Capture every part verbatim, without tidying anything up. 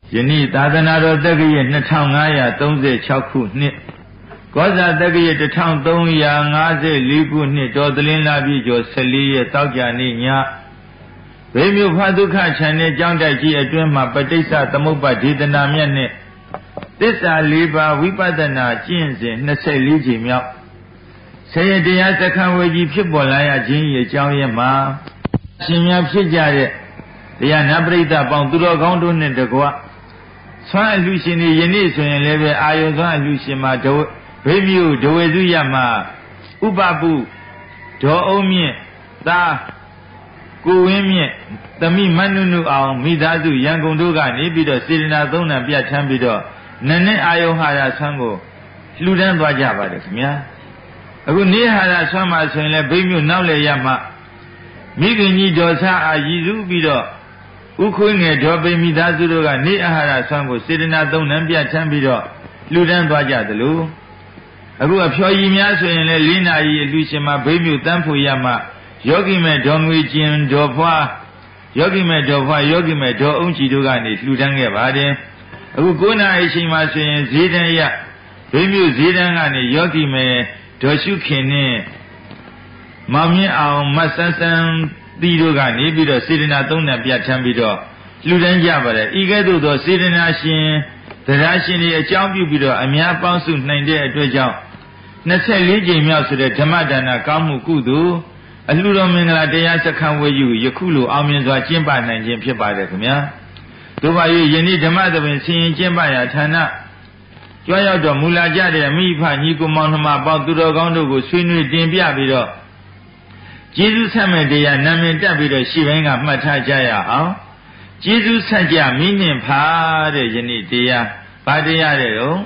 ယနေ့သာသနာတော်တက္ကရာနှစ်ထောင်ငါးရာသုံးဆယ်ခြောက်ခုနှစ်ကောဇာတက္ကရာတစ်ထောင်သုံးရာငါးဆယ်လေးခုနှစ်တော်သလင်းလာပြီကျော်ဆယ်လေးရက်တောက်ကြနေ့ညဘေးမြို့ဖာဒုက္ခခြံနဲ့ကြောင်းတိုက်ကြီးအတွင်းမှာပဋိစ္စသမုပ္ပါဒေသနာမြတ်နဲ့သစ္စာလေးပါးဝိပဿနာကျင့်စဉ်နှစ်ဆယ်လေးချိန်မြောက်ဆယ်ရတရားစခန်းဝေကြီးဖြစ်ပေါ်လာရခြင်းရဲ့အကြောင်းရင်းမှာရှင်များဖြစ်ကြတဲ့တရားနာပရိသတ်ပေါင်းသူတော်ကောင်းတို့နဲ့တကွဆွမ်းအလှရှင်တွေယနေ့ဆိုရင်လည်းပဲအာယုံဆွမ်းအလှရှင်မှာဒဝဘေးမြို့ဒဝေစုရမှာဥပပုဒေါ်အုံးမြင့်သာကိုဝင်းမြင့်သမိမနုနုအောင်မိသားစုရန်ကုန်တို့ကနေပြီးတော့စေတနာသုံးဏပြတ်ထမ်းပြီးတော့နည်းနည်းအာယုံဟာရဆွမ်းကိုလှူဒန်းသွားကြပါတယ်ခင်ဗျာအခုနေဟာရဆွမ်းမှာဆိုရင်လည်းဘေးမြို့နောက်လေရမှာမိခင်ကြီးဒေါ်ဆာအာရည်စုပြီးတော့ဥခွေးငယ်ဒေါ်ပိမိသားစုတို့ကနေအာဟာရဆွမ်းကိုစေတနာသုံးဏပြတ်ထမ်းပြီးတော့လှူဒန်းသွားကြသလိုအခုအဖျော်ရည်များဆိုရင်လည်းလေးနာရီအလှရှင်မှာဘေးမြို့တန်းဖို့ရမှာယောဂီမဲ့ဒေါ်ငွေကျင်ဒေါ်ဖွားယောဂီမဲ့ဒေါ်ဖွားယောဂီမဲ့ဒေါ်အုံးချီတို့ကနေလှူဒန်းခဲ့ပါတယ်အခုကိုးနာရီချိန်မှာဆိုရင်ဈေးတန်းရဘေးမြို့ဈေးတန်းကနေယောဂီမဲ့ဒေါ်ရှုခင်နဲ့မောင်မြင့်အောင်မဆန်းဆန်းတီတို့ကနေပြီးတော့စေတနာသုံးဏပြတ်ထမ်းပြီးတော့လှူဒန်းကြပါတယ်ဤကဲ့သို့သောစေတနာရှင်တရားရှင်တွေအကြောင်းပြုပြီးတော့အများပေါင်းစုနိုင်တဲ့အတွက်ကြောင့်နှစ်ဆယ်လေးကြိမ်မြောက်ဆိုတဲ့ဓမ္မဒါနကောင်းမှုကုသိုလ်အလှတော်မင်္ဂလာတရားစခန်းဝေယူယခုလိုအောင်မြင်စွာကျင့်ပနိုင်ခြင်းဖြစ်ပါတယ်ခင်ဗျာတို့ပါ၍ယနေ့ဓမ္မသဘင်ဆင်ရင်ကျင့်ပရာဌာနကြွားရောက်တော်မူလာကြတဲ့မိဖညီကိုမောင်နှမပေါင်းသူတော်ကောင်းတို့ကိုဆွေးနွေးတင်ပြပြီးတော့ကျေးဇူးဆက်မဲ့တရားနာမည်တက်ပြီးတော့ရှေ့ပိုင်းကမှတ်ထားကြရအောင်ကျေးဇူးဆက်ကြမိနှင့်ဖာတဲ့ယနေ့တရားဘာတရားတဲ့တော့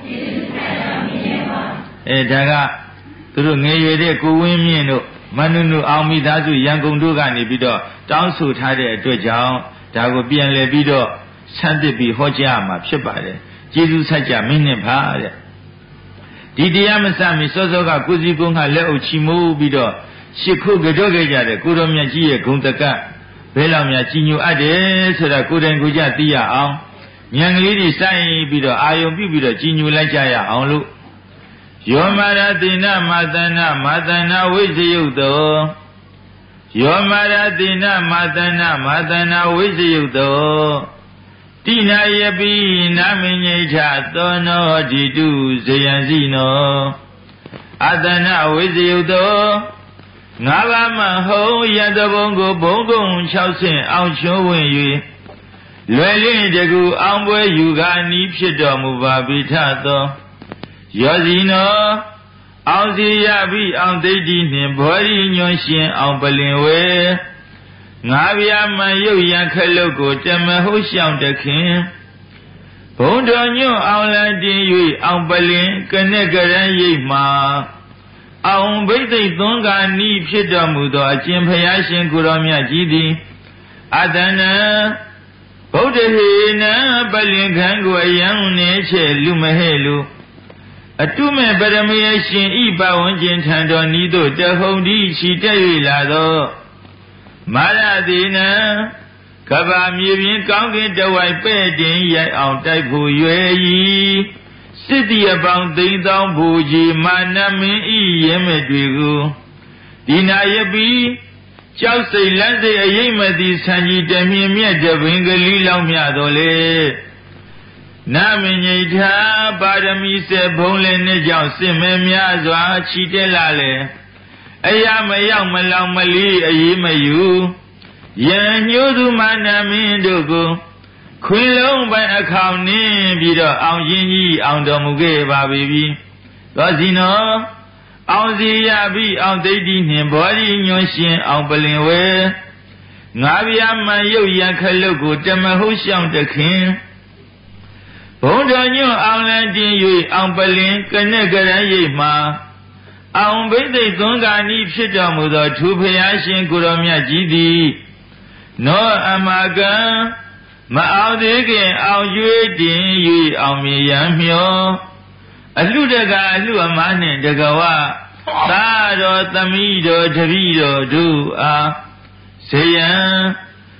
အဲဒါကသူတို့ငယ်ရွယ်တဲ့ကိုဝင်းမြင့်တို့မနုနုအောင်မိသားစုရန်ကုန်တို့ကနေပြီးတော့တောင်းဆိုထားတဲ့အတွက်ကြောင့်ဒါကိုပြန်လည်ပြီးတော့ဆန်းသစ်ပြီးဟောကြားမှာဖြစ်ပါတယ်ကျေးဇူးဆက်ကြမိနှင့်ဖာတဲ့ဒီတရားမစမီစောစောကကိုစီကုန်းကလက်အုပ်ချီမိုးပြီးတော့ရှစ်ခုကြော့ခဲ့ကြတဲ့ကိုတော်မြတ်ကြီးရဲ့ဂုဏ်တကဘဲလောင်များကြီးညိုအပ်တယ်ဆိုတာကိုယ်တိုင်ကိုယ်ကြသိရအောင်ဉာဏ်ကလေးတွေစိုက်ပြီးတော့အာယုံပြုပြီးတော့ကြီးညိုလိုက်ကြရအောင်လို့ယောမာရတိနမာသနာမာသနာဝိဇယုတ်တောယောမာရတိနမာသနာမာသနာဝိဇယုတ်တောတိနာယပိနာမညိဋ္ဌသောနောဒီတုဇယံစီနောအတနာဝိဇယုတ်တောငါးပါးမဟုတ်ရတဘုံကိုဘုံကုံ၆ဆင့်အောင်ချိုးဝင်၍လွယ်လင်းတကူအောင်ပွဲယူကာနီးဖြစ်တော်မူပါပိထသောယောဇီနောအောင်စီရပြီအောင်ဒိဋ္ဌိနှင့်ဘောရီညွန်ရှင်အောင်ပလင်ဝဲငါးပြားမှန်ရုပ်ရန်ခလုတ်ကိုတမဟုတ်ရှောင်းတခင်ဘုံတော်ညွန့်အောင်လန်းတင်၍အောင်ပလင်ကနဲ့ကရန်ရိပ်မှာအောင်ဘိသိက်သွန်ကာနီးဖြစ်တော်မူသောအရှင်ဘုရားရှင်ကိုရောမြတ်ကြီးသည်အတဏံဗုဒ္ဓဟေနံပလင်ခံကိုအယံနေချေလူမဟဲ့လူအတုမဲ့ပရမယရှင်ဤပဝန်းကျင်ထံတော်ဤသို့တဟုန်ဒီချီတက်၍လာသောမာရတိနံကဗာမြေပြင်ကောင်းကင်တဝိုက်ပဲ့တင်ရိုက်အောင်တိုက်ဖို့ရွယ်၏စစ်တီအပေါင်းသိမ့်သောဘူကြီးမာနမင်းဤရဲမဲ့တွေကိုဒီနာယပိကြောက်စိတ်လန့်စိတ်အရေးမသည်ဆံကြီးတမြင်မြက်တပင်ကလေးလောင်းမြတော်လေနာမညိဋ္ဌာပါရမီစေဘုံလည်းနဲ့ကြောင့်စစ်မဲများစွာချီတက်လာလေအရာမရောက်မလောင်မလီအေးမယူယံညို့သူမာနမင်းတို့ကိုခွင်လုံးပိုင်အခေါင်နင်းပြီးတော့အောင်ရင်ကြီးအောင်တော်မူခဲ့ပါပြီသောစီနောအောင်စီရပြီအောင်ဒိဋ္ဌိနှင့်ဘောရီညွန်ရှင်အောင်ပလင်ဝဲငါးပြားမှန်ရုပ်ရန်ခလုတ်ကိုတမဟုတ်ရှောင်းတခင်ဘုံတော်ညွန့်အောင်လန်းတင်၍အောင်ပလင်ကနဲ့ကရန်ရိပ်မှာအောင်ဘိသိက်သွန်ကာနီးဖြစ်တော်မူသောထူဖျားရှင်ကိုရောမြတ်ကြီးသည်နောအမကံမအောင်သေးခင်အောင်ရွေးတင်၍အောင်မြင်ရန်မျောအလှတကအလှအမားနှင့်တကဝသာတော်သမီးတော်တပည့်တော်တို့အားဇယံ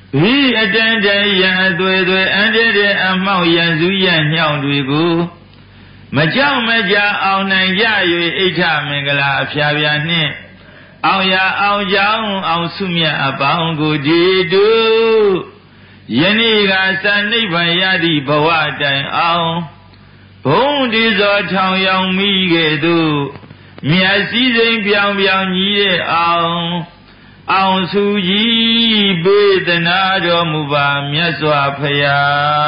vì ở trên đây ya tuổi tuổi anh đây đây anh mau ya du ya nhau tuổi cô mà cháu mà cha ông này cha rồi ít cha mình cái là phía bên này ông ya ông cháu ông sumia ông cô đi đâu yên đi cả san đi về ya đi bảo vệ đại ông bông đi rồi thằng yang mi cái đó miệt sĩ dân biểu biểu như ông ông su gì bê tên nào mu ba miệt xóa phải à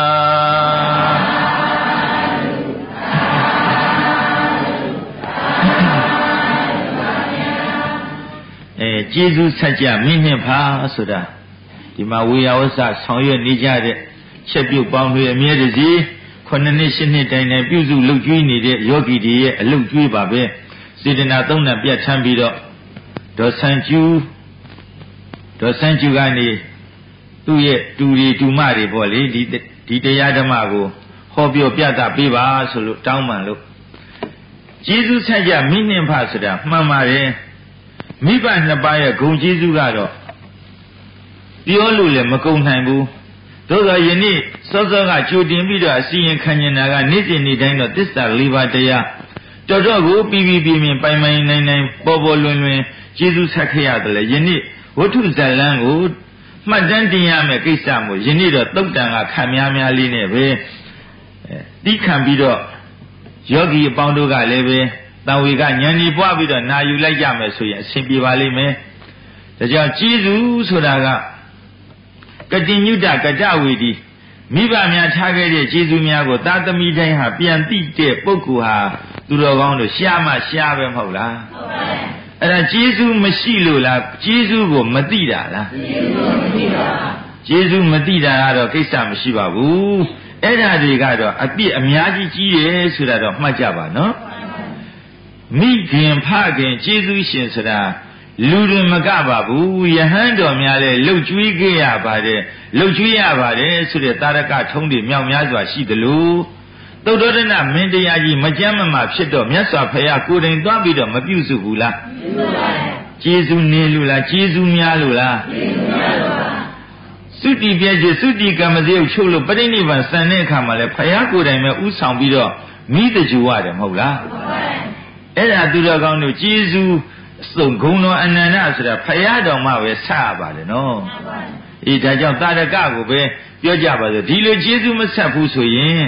Giêsu sát cha minh hiển phá số đó thì mà we are also sáu月 đi ra đấyချက်ပြုတ်ပေါင်းတွေအမြဲတည်းခုနှစ်နှစ်ရှစ်နှစ်တိုင်တိုင်ပြုစုလုပ်ကျွေးနေတဲ့ယောဂီတွေရဲ့အလုပ်ကျွေးပါပဲစေတနာသုံးနဲ့ပြတ်ထမ်းပြီးတော့ဒေါ်ဆန်ကျူးဒေါ်ဆန်ကျူးကနေသူ့ရဲ့တူရီတူမတွေပေါ့လေဒီဒီတရားဓမ္မကိုဟောပြောပြတာပေးပါဆိုလို့တောင်းပန်လို့ကျေးဇူးဆက်ကြမိနှင်ဖဆိုတာမှန်ပါတယ်မိဘနှစ်ပါးရဲ့ဂုဏ်ကျေးဇူးကတော့ပြောလို့လည်းမကုန်နိုင်ဘူးသို့သောယနေ့စောစောကကြိုတင်ပြီးတော့အစီရင်ခံနေတာကနေ့စဉ်နေ့တိုင်းတော့သစ္စာလေးပါးတရားတော်တော်ကိုပြီးပြီးပြင်းပြင်းပိုင်ပိုင်နိုင်နိုင်ပေါ်ပေါ်လွင်လွင်ကျေးဇူးဆက်ခဲ့ရတယ်လေယနေ့ဝတ္ထုဇာလန်းကိုမှတ်တမ်းတင်ရမယ်ကိစ္စမို့ယနေ့တော့တုတ်တန်ကခံများများလေးနဲ့ပဲတီးခံပြီးတော့ယောဂီအပေါင်းတို့ကလည်းပဲတန်ဝေကဉာဏ်ကြီးပွားပြီးတော့နာယူလိုက်ကြမယ်ဆိုရင်အဆင်ပြေပါလိမ့်မယ်ဒါကြောင့်ကျေးဇူးဆိုတာကကတိညုတကတဝေဒီမိဘများထားခဲ့တဲ့ကျေးဇူးများကိုသာသမီတိုင်းဟာပြန်သိတဲ့ပုဂ္ဂိုလ်ဟာသူတော်ကောင်းတို့ရှားမှရှားပဲမဟုတ်လားဟုတ်ပါဘူးအဲ့ဒါကျေးဇူးမရှိလို့လားကျေးဇူးကိုမသိတာလားကျေးဇူးမသိတာကျေးဇူးမသိတာကတော့ကိစ္စမရှိပါဘူးအဲ့ဒါတွေကတော့အပြစ်အများကြီးကြီးတယ်ဆိုတာတော့မှတ်ကြပါနော်မိခင်ဖခင်ကျေးဇူးရှင်ဆိုတာလူတွေမကပါဘူးယဟန်တော်များလည်းလှုပ်ကြွေးခဲ့ရပါတယ်လှုပ်ကြွေးရပါတယ်ဆိုတဲ့တာရကထုံးတွေမြောက်များစွာရှိသလိုသုတ္တရဏမင်းတရားကြီးမကြမ်းမမာဖြစ်တော့မြတ်စွာဘုရားကိုယ်တိုင်သွားပြီးတော့မပြုစုဘူးလားပြုစုပါဘူးကျေးဇူးနေလို့လားကျေးဇူးများလို့လားကျေးဇူးများလို့ပါသုတိပြည့်စုတိကမ္မဇေယုချုပ်လို့ပြိဋိဘံစံတဲ့အခါမှာလဲဘုရားကိုယ်တိုင်ပဲဥဆောင်ပြီးတော့မိတကြူရတယ်မဟုတ်လားဟုတ်ပါဘူးအဲ့ဒါသူတော်ကောင်းတို့ကျေးဇူးစုံဂုံတော်အနန္တဆိုတာဖရာတော်မှပဲဆရပါတယ်နော်အေးဒါကြောင့်တာရကကိုပဲပြောကြပါစို့ဒီလိုကျေးဇူးမဆက်ဘူးဆိုရင်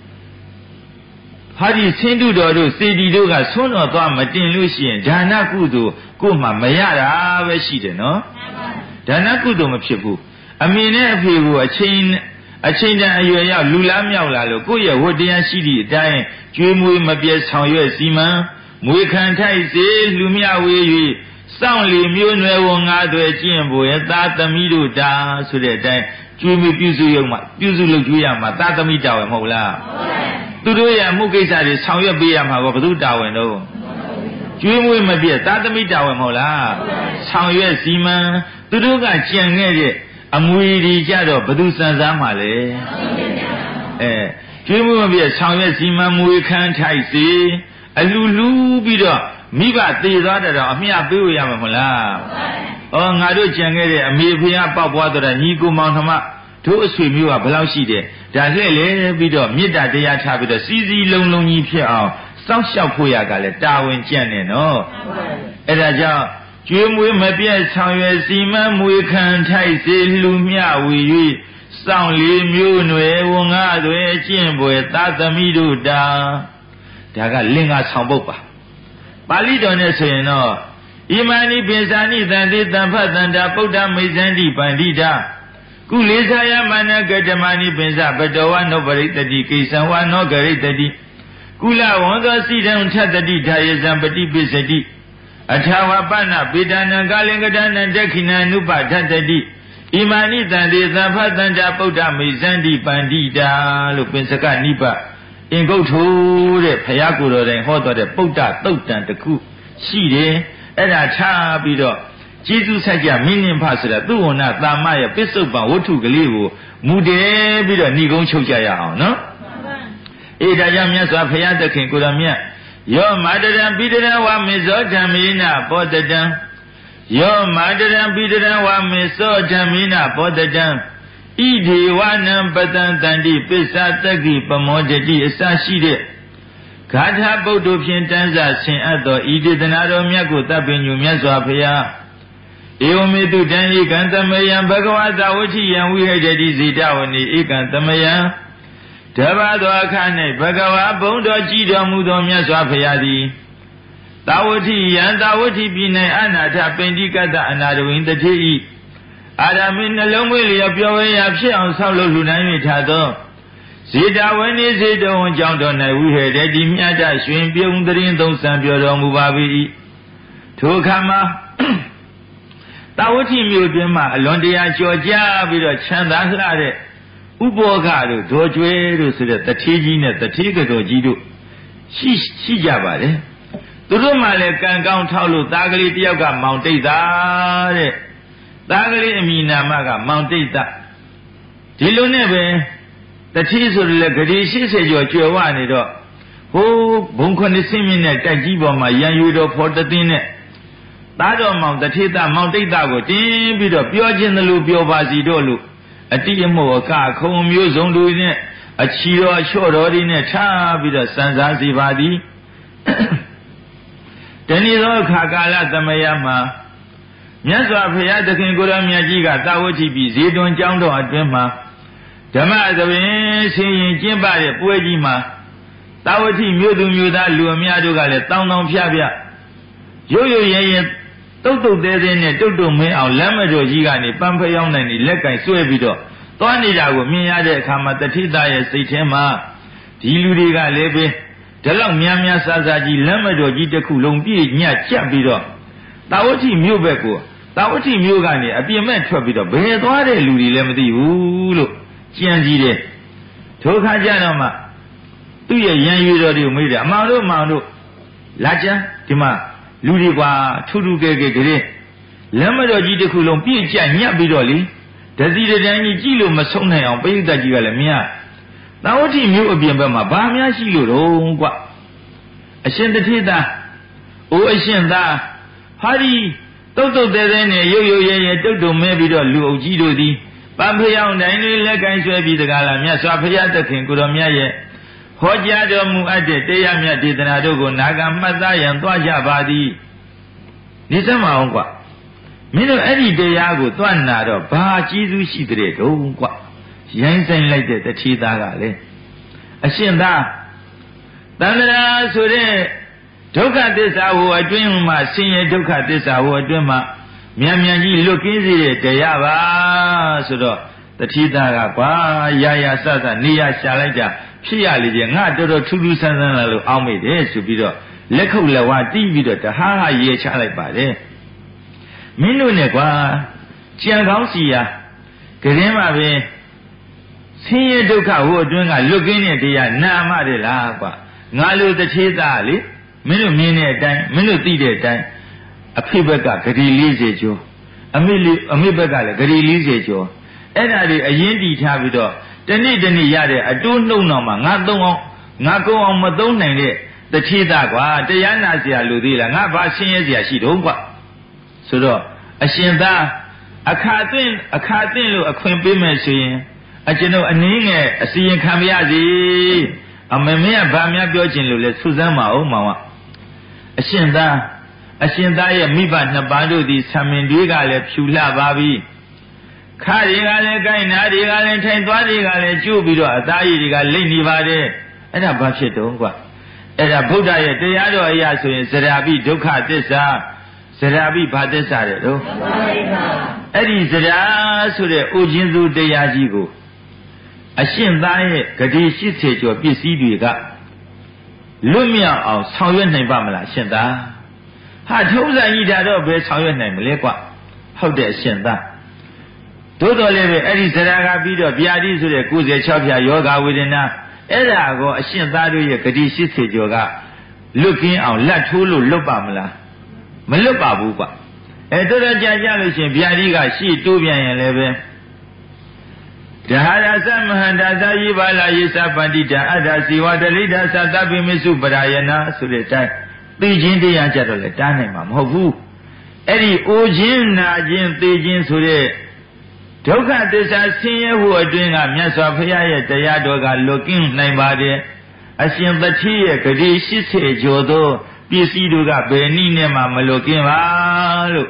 ဟာဒီဆင်းတုတော်တို့စေတီတို့ကဆွမ်းတော်သွားမတင်လို့ရှိရင်ဒါနကုသိုလ်ကိုမှမရတာပဲရှိတယ်နော်ဒါနကုသိုလ်မဖြစ်ဘူးအမေနဲ့အဖေကိုအချိန်အချိန်တန်အရွယ်ရောက်လူလားမြောက်လာလို့ကိုယ့်ရဲ့ဝတ္တရားရှိသည့်အတိုင်းကျွေးမွေးမပြတ်ဆောင်ရွက်စီမံမွေခံထိုက်စေလူမြဝေ၍စောင့်လီမျိုးနွယ်ဝန်ငါးသွဲကျင့်ဖို့ရသာသမီတို့တာဆိုတဲ့အတိုင်းကျွေးမွေးပြုစုရုံမှာပြုစုလုပ်ကျွေးရမှာသာသမီတာဝန်မဟုတ်လားဟုတ်ပါဘူးသူတို့ရဲ့မှုကိစ္စတွေဆောင်ရွက်ပေးရမှာကဘယ်သူတာဝန်တော့ကျွေးမွေးမပြတ်သာသမီတာဝန်မဟုတ်လားဆောင်ရွက်စီမံသူတို့ကကြံခဲ့တဲ့အမွေတွေကြတော့ဘယ်သူစံစားမှာလဲအဲကျွေးမွေးမပြတ်ဆောင်ရွက်စီမံမွေခံထိုက်စေအလူလူပြီးတော့မိဘသေသွားတဲ့တော့အမျှပေးရမှာမလား။ဩငါတို့ကြံခဲ့တဲ့အမေဖေကပေါက်ပွားတော့ညီကိုမောင်နှမတို့အဆွေမျိုးကဘယ်လောက်ရှိတယ်။ဒါလှည့်လေပြီးတော့မေတ္တာတရားထားပြီးတော့စီစီလုံးလုံးကြီးဖြစ်အောင်စောင့်ရှောက်ဖို့ရကလည်းတာဝန်ကျင့်နေနော်။အဲ့ဒါကြောင့်ကျွေးမွေးမပြတ်ဆောင်ရွယ်စီမံမွေခံထိုက်စေလူမျှဝေ၍စောင့်လေးမျိုးနွယ်ဝန်ငါးသွဲကျင့်ပွေသာသမီတို့တာဒါကလင်္ကာဆောင်ပုဒ်ပါပါဠိတော်နဲ့ဆိုရင်တော့ဣမန္နိပိစာနိတံတိတံဖတ်တန္တာပုဒ္ဓမိစ္ဆန္တိပန္တိတာကုလေသာယမနကတမဏိပိစပတောဝနောပရိတတိကိသံဝနောဂရိတတိကုလဝံသောစိတံထတတိဓာယဇံပတိပိစတိအထာဝပနပေတနံကာလင်္ကတနံဒက္ခိဏနုပထတတိဣမန္နိတံတိတံဖတ်တန္တာပုဒ္ဓမိစ္ဆန္တိပန္တိတာလို့ပင်စကနိပအင်္ဂုတ်ထိုးတဲ့ဘုရားကိုယ်တော်တိုင်ဟောတော်တဲ့ပုဒ္ဓတုတ်တန်တစ်ခုရှိတယ်အဲ့ဒါထားပြီးတော့ကျေးဇူးဆက်ကြမင်းနှင်ဖဆိုတာသူ့ဝဏတာမရဲ့ပစ္စုပန်ဝတ္ထုကလေးကိုမူတည်ပြီးတော့ဏိကုံးချုပ်ကြရအောင်နော်အေးဒါကြောင့်မြတ်စွာဘုရားသခင်ကိုယ်တော်မြတ်ယောမာတရံပိတရဝမေဇောဓမ္မေနပောတတံယောမာတရံပိတရံဝမေသောဓမ္မိနာဘောတတံဣဒေဝနံပတံတန္တိပစ္ဆတက္ကိပမောတတိအစရှိတဲ့ဂါထာပုဒ်တို့ဖြင့်တန်းစာဆင်အပ်သောဤဒေသနာတော်မြတ်ကိုတပ်ပင်ညူမြတ်စွာဘုရားဧဝမေတုတံဧကံသမယံဘဂဝတာဝတိယံဝိဟိတတိဇိတဝနိဧကံသမယံတဘာသောအခါ၌ဘဂဝါဘုံတော်ကြည်တော်မူသောမြတ်စွာဘုရားသည်တာဝတိယံတာဝတိပြည်၌အနာထပိန္တိကတအနာတဝိန်တတိဤအာရမင်းနှလုံးမွေးလျော်ပျော်ဝေရာဖြစ်အောင်ဆောက်လုပ်လှူဒါန်း၍ထားသောဇေတဝနိဇေတဝံကြောင့်တော်၌ဝိဟေတတိမြတ်တရွှင်ပြုံးတရင်သုံးဆံပြောတော်မူပါ၏ထိုအခါမှာတာဝတိမြို့တွင်မှအလွန်တရာကြော်ကြားပြီးတော့ချမ်းသာလှတဲ့ဥပောကတို့ဒေါ်ကျွဲတို့ဆိုတဲ့တထေးကြီးနဲ့တထေးကတော်ကြီးတို့ရှိရှိကြပါတယ်သူတို့မှလည်းကံကောင်းထောက်လို့သားကလေးတယောက်ကမောင်တိတ်တာတဲ့သားကလေးအမိနာမကမောင်တိတ်တာဒီလိုနဲ့ပဲတထေးဆိုတယ်လေဂရီ၈၀ကျော်ကျွယ်ဝနေတော့ဟိုးဘုံခွန်းစင်းမြင့်နဲ့တိုက်ကြီးပေါ်မှာရန်ယူတော်ဖော်တသိန်းနဲ့သားတော်မောင်တထေးသားမောင်တိတ်တာကိုတင်းပြီးတော့ပြောခြင်းသလိုပြောပါစီတော့လို့အတိအမို့အကခုံမျိုးစုံတွေနဲ့အချီတော်အလျှော့တော်တွေနဲ့ထားပြီးတော့စံစားစီပါသည်တဏှိသောအခါကာလသမယမှာမြတ်စွာဘုရားသခင်ကိုရောမြတ်ကြီးကတာဝတိပြည်ဇေတွန်ကျောင်းတော်အတွင်းမှာဓမ္မသဘင်ဆင်းရင်ကျင့်ပတဲ့ပွဲကြီးမှာတာဝတိမြို့သူမြို့သားလူအများတို့ကလည်းတောင်းတောင်းဖြားဖြားရုပ်ရုပ်ရဲရဲတုတ်တုတ်သေးသေးနဲ့တုတ်တုတ်မင်းအောင်လမ်းမတော်ကြီးကနေပန်းဖျောင်းနိုင်နေလက်ကင်ဆွဲပြီးတော့သွားနေတာကိုမြင်ရတဲ့အခါမှာတတိသားရဲ့စိတ်ထဲမှာဒီလူတွေကလည်းပဲဒီလောက်များများဆာဆာကြီးလမ်းမတော်ကြီးတစ်ခုလုံးပြည့်ညက်ကြက်ပြီးတော့တာဝတိမြို့ဘက်ကိုတာဝတိမြို့ကနေအပြင်မဲ့ထွက်ပြီးတော့ဘယ်သွားတဲ့လူတွေလည်းမသိဘူးလို့ကြံစည်တယ်ထိုခါကျတော့မှသူ့ရဲ့ရန်ရွေတော်တွေကိုမေးတယ်အမောင်တို့မောင်တို့လာကြမ်းဒီမှာလူတွေကွာထူးထူးကဲကဲကလေးလမ်းမတော်ကြီးတစ်ခုလုံးပြည့်ကျညက်ပြီးတော့လေဒစီတန်းကြီးကြည့်လို့မဆုံးနိုင်အောင်ပိဋကကြီးကလည်းမြင်သာဝတိမြို့အပြင်ဘက်မှာဘာများရှိလို့တော့ကွအရှင်တထေးသားအိုးအရှင်သားဟာဒီတုတ်တုတ်သေးသေးနဲ့ရုပ်ရုပ်ရဲရဲတုတ်တုံမဲပြီးတော့လူအုပ်ကြီးတို့သည်ပန်းဖျောင်းတိုင်းလေးလက်ကင်ဆွဲပြီးတကားလားမြတ်စွာဘုရားသခင်ကိုတော်မြတ်ရဲ့ဟောကြားတော်မူအပ်တဲ့တရားမြတ်ဒေသနာတို့ကိုနာဂမှတ်သားရန်သွားကြပါသည်နေစမ်းမအောင်ကွမင်းတို့အဲ့ဒီတရားကိုသွားနာတော့ဘာကျေးဇူးရှိတဲ့တုံးကွရိုင်းဆိုင်လိုက်တဲ့တထေးသားကလည်းအရှင်သားတဏှာဆိုတဲ့ဒုက္ခသစ္စာဟိုအတွင်းမှာဆင်းရဲဒုက္ခသစ္စာဟိုအတွင်းမှာမြန်မြန်ကြီးလွတ်ကင်းစေတဲ့တရားပါဆိုတော့တတိသားကကွာရာရာစစနေရရှာလိုက်တာဖြစ်ရလေကျငါတော်တော်ထူးထူးဆန်းဆန်းလာလို့အောင်းမိတယ်ဆိုပြီးတော့လက်ခုပ်လက်ဝါးတီးပြီးတော့တဟားဟာရေချလိုက်ပါတယ်မင်းတို့နဲ့ကွာကြံကောင်းစီရာကရင်မှာပဲဆင်းရဲဒုက္ခဟိုအတွင်းကလွတ်ကင်းတဲ့တရားနာမတယ်လားကွာငါလိုတထေးသားလေမင်းတို့မြင်တဲ့အတိုင်းမင်းတို့သိတဲ့အတိုင်းအဖေဘက်ကဂရီ၄၀ကျော်အမေလေးအမေဘက်ကလည်းဂရီ၄၀ကျော်အဲ့ဒါတွေအရင်တည်ထားပြီးတော့တနေ့တနေ့ရတဲ့အတိုးနှုံတော်မှာငါသုံးအောင်ငါကုံအောင်မသုံးနိုင်တဲ့တထေးသားကွာတရားနာเสียလူသေးလားငါဘာဆင်းရဲเสียရှိတော့ကွာဆိုတော့အရှင်သားအခါသိမ့်အခါသိမ့်လို့အခွင့်ပေးမယ်ဆိုရင်အကျွန်ုပ်အနည်းငယ်အစီရင်ခံပါရစေအမေမင်းကဗာများပြောခြင်းလို့လဲစူးစမ်းမအောင်မောင်ကအရှင်သားအရှင်သားရဲ့မိဘနှစ်ပါးတို့သည်ဆံမင်တွေကလည်းဖြူလှပါပြီခါတွေကလည်းကိုင်းနာတွေကလည်းထိုင်သွားတွေကလည်းကျိုးပြီးတော့အသားရည်တွေကလိမ့်နေပါတယ်အဲ့ဒါဘာဖြစ်တုံးကွအဲ့ဒါဗုဒ္ဓရဲ့တရားတော်အရာဆိုရင်ဇရာပိဒုက္ခသစ္စာဇရာပိဘာသစ္စာတဲ့တော့အဲ့ဒီဇရာဆိုတဲ့အိုခြင်းစုတရားကြီးကိုအရှင်သားရဲ့ဂတိ၈၀ကျော်ပစ္စည်းတွေကလွတ်မြောက်အောင်ဆောင်ရွက်နိုင်ပါမလားအရှင်သားဟာထုံးစံကြီးဒါတော့ဘယ်ဆောင်ရွက်နိုင်မလဲကွဟုတ်တဲ့အရှင်သားသို့တော်လည်းပဲအဲ့ဒီဇရာကပြီးတော့ဗျာတိဆိုတဲ့၉၆ဖြာယောဂဝေဒနာအဲ့ဒါကိုအရှင်သားတို့ရဲ့ဂတိ၈၀ကျော်ကလွတ်ကင်းအောင်လက်ထိုးလို့လွတ်ပါမလားမလွတ်ပါဘူးကွအဲတော်တော်ကြာကြလို့ရှင်ဗျာတိကရှေ့တိုးပြန်ရင်လည်းပဲဒဟာရသမဟန္တာသာယိပါလာယေသပန္တိတာအတ္တစီဝတလိဒ္ဓသတ္တပိမစ္စုပရာယနာဆိုတဲ့အတိုင်းသိချင်းတရားကြတော့လည်းတားနိုင်မှာမဟုတ်ဘူး Eddie Ojin Najin Tejin Sure Doka Desa Senior who are doing a Miasafia Tayadoga looking Naibade Asian Batia Kadi Shise Jodo Pisiduga Benina Malokin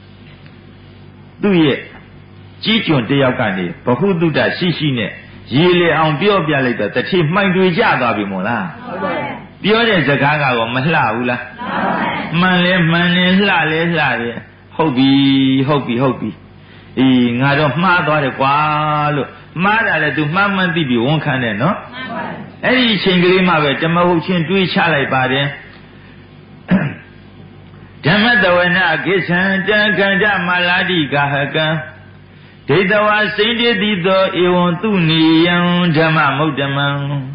Do ye Chichon Tayakani, Pahududa Shishine, Yele on Biobia later, the chief might do Jaga Bimola. Biola Zagaga or Mahlaula Male Mane Lale Lale Hobby Hobby Hobby In I don't matter the qualo Mada to Mamma Bibi won't can no Any Chingrima with the Mahuchin to each other by them Damada when I guess and Ganda Maladi Gahaga Data was said the you want to knee young Jama Modaman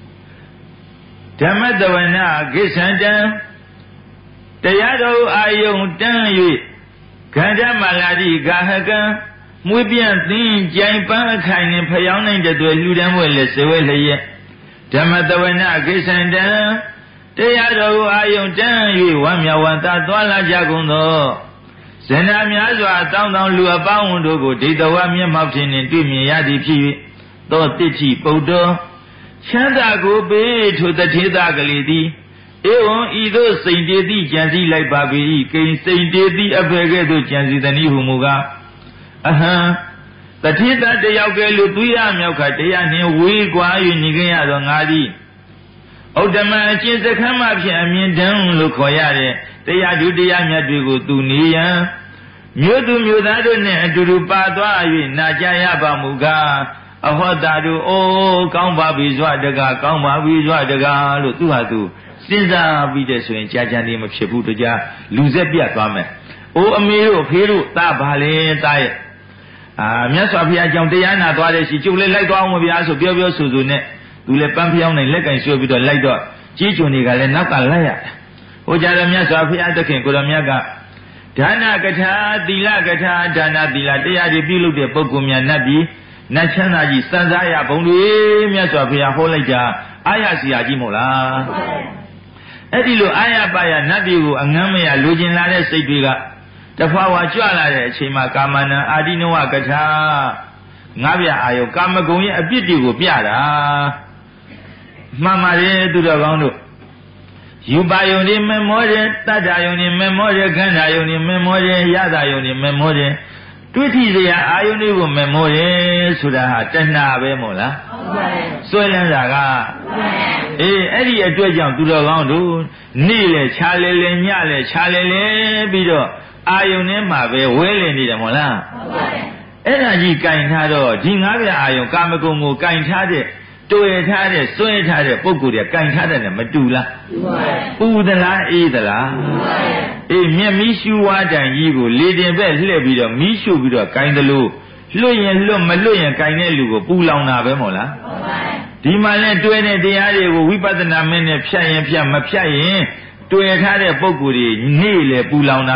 Tamadavana Gisanda Tayado Ayon Tanyi Kanda Maladi Gahaga Mubian Thin Jaipa Kain Payan the Ludan Willis away. Tamadavana Gisanda Tayado Ayon Tanyi Wamya Wanta Dwala Jagundo Senamiazwa down down Lua Bound Dogo Data Wamia Mountain and Dumi Yadi P. Do Titi Bodo Chanda go be to the Tida lady. Eon either Saint Dedi Janzi like Babi, King Saint Dedi Abegedo Janzi the Nihumuga. Aha. The Tida de Yagelu Tuya Melkatea near Wigua Unigia Dongadi. Oh, the man is the come up here, I mean, down Lukoyade. They are do the Yamiadu to Nia. Mudu Mudadone to Padua, Najaya Bamuga. A hot dadu, oh, Kamba Bizwa Daga, Kamba Bizwa Daga, Lutuatu, since I be the swing, Jajani of Shepuja, Luzepia Kame. Oh, Amiro, Peru, Tabale, Diet. Ah, Miasapia Jamdiana, Dwade, she took like one of the Aso Bio Suzune, to let Pampion and Leg and show with a light dog, Chichuniga and Nakalaya. Oh, Jaramiasapia, the King Kuramiaga. Dana Gata, Dila Gata, Dana Dila, they are the Bilu de Pocumia Nabi. Nachanaji Sanzaya Bondu, Miasapia Holaja, Ayasia Jimola. Edilu Ayabaya Nabiu, Angamia, Lujin Lade Sidiga, the Fawa Juala, Chima Kamana, Adinoa Gata, Navia Ayo Kamagoni, a beautiful Piada. Mamma to the Rondo. You buy your name memory, Tadayoni memory, Gandayoni memory, Yadayoni memory. Twenty the Ionic memory, Suda, Tena Bemola. Soilandaga. Eh, Eddie, a dredge to the round, Nile, Charlie, Yale, Charlie, Bido, Ionema, well in the Mola. Energy kind hado, Jingavia, Ion, Kamagomo, kind hade, to it hade, so it had a Pokuria, kind hade, and Medula. Udala, Edala. A mere Mishu Wada Yigo, Lady Bell, Lebido, Mishu Bido, kind of low, Loyan Lum, Maloyan, Kainelu, Pulana Bemola. Dimale to any day, we put the Namen of Pian Pian Mapiain, to a had a Pokuri, Nile, Pulana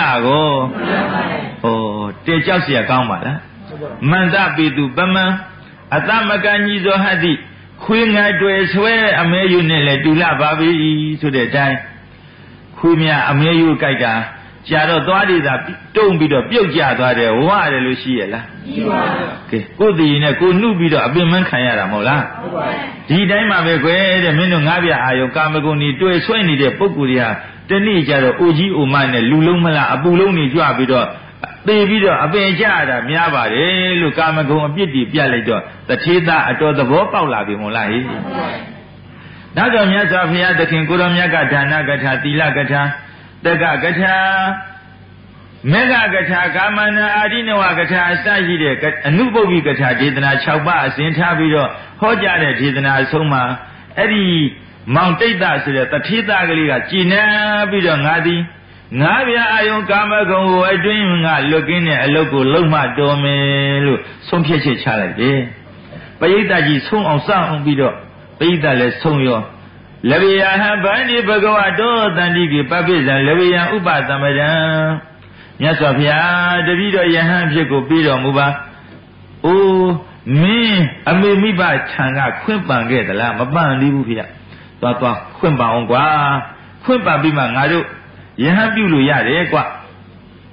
Benyago. Oh, Techasia Kamala. Mandabi to Bama, Atamagani Hadi, Queen I do a swear, a mayunele, do la baby to the time. Kumia Ameyu Kaida, Jado Dwadi that don't be the Bioja, why the Luciela. Good in a good nubido, a biman Kayara Mola. Did I have a great Menungavia, Ayokamagoni, do a swinny de Pokuria, the Nija, Uji Umane, Lulumala, Abuloni, Juabido, Baby, a Bejada, Miaba, Lucamago, Beauty, Pialido, the Tita, I told the Vopaula Bimola. Now the Miasafia, the King Kuramiaga, Nagata, Tila Gata, the Gagata, Mega Gata, Gamana, Adino Gata, Sajide, a Nubovi Gata, Didna, Chauba, Saint Habido, Hojada, Didna, Soma, Eddie, Mount Tata, the Tita Galia, Gina, Bidongadi, Navia, Ayon Kamago, a dream, looking at a local Loma Dome, some Piache Challenge. Payitaji, Song on Sound Bido. Payda Sonyo. Levia have Bandi Bagoado, Dandigi, Papis, and Levia Uba Tamada. Yasofia, the video Yahan Jacob Bido Muba. Oh, me, I may me by Tanga, Quimpan get the lamb, a band Libia. Tata, Quimpa on Gua, Quimpa Bima Nado. Yahan Bulu Yade,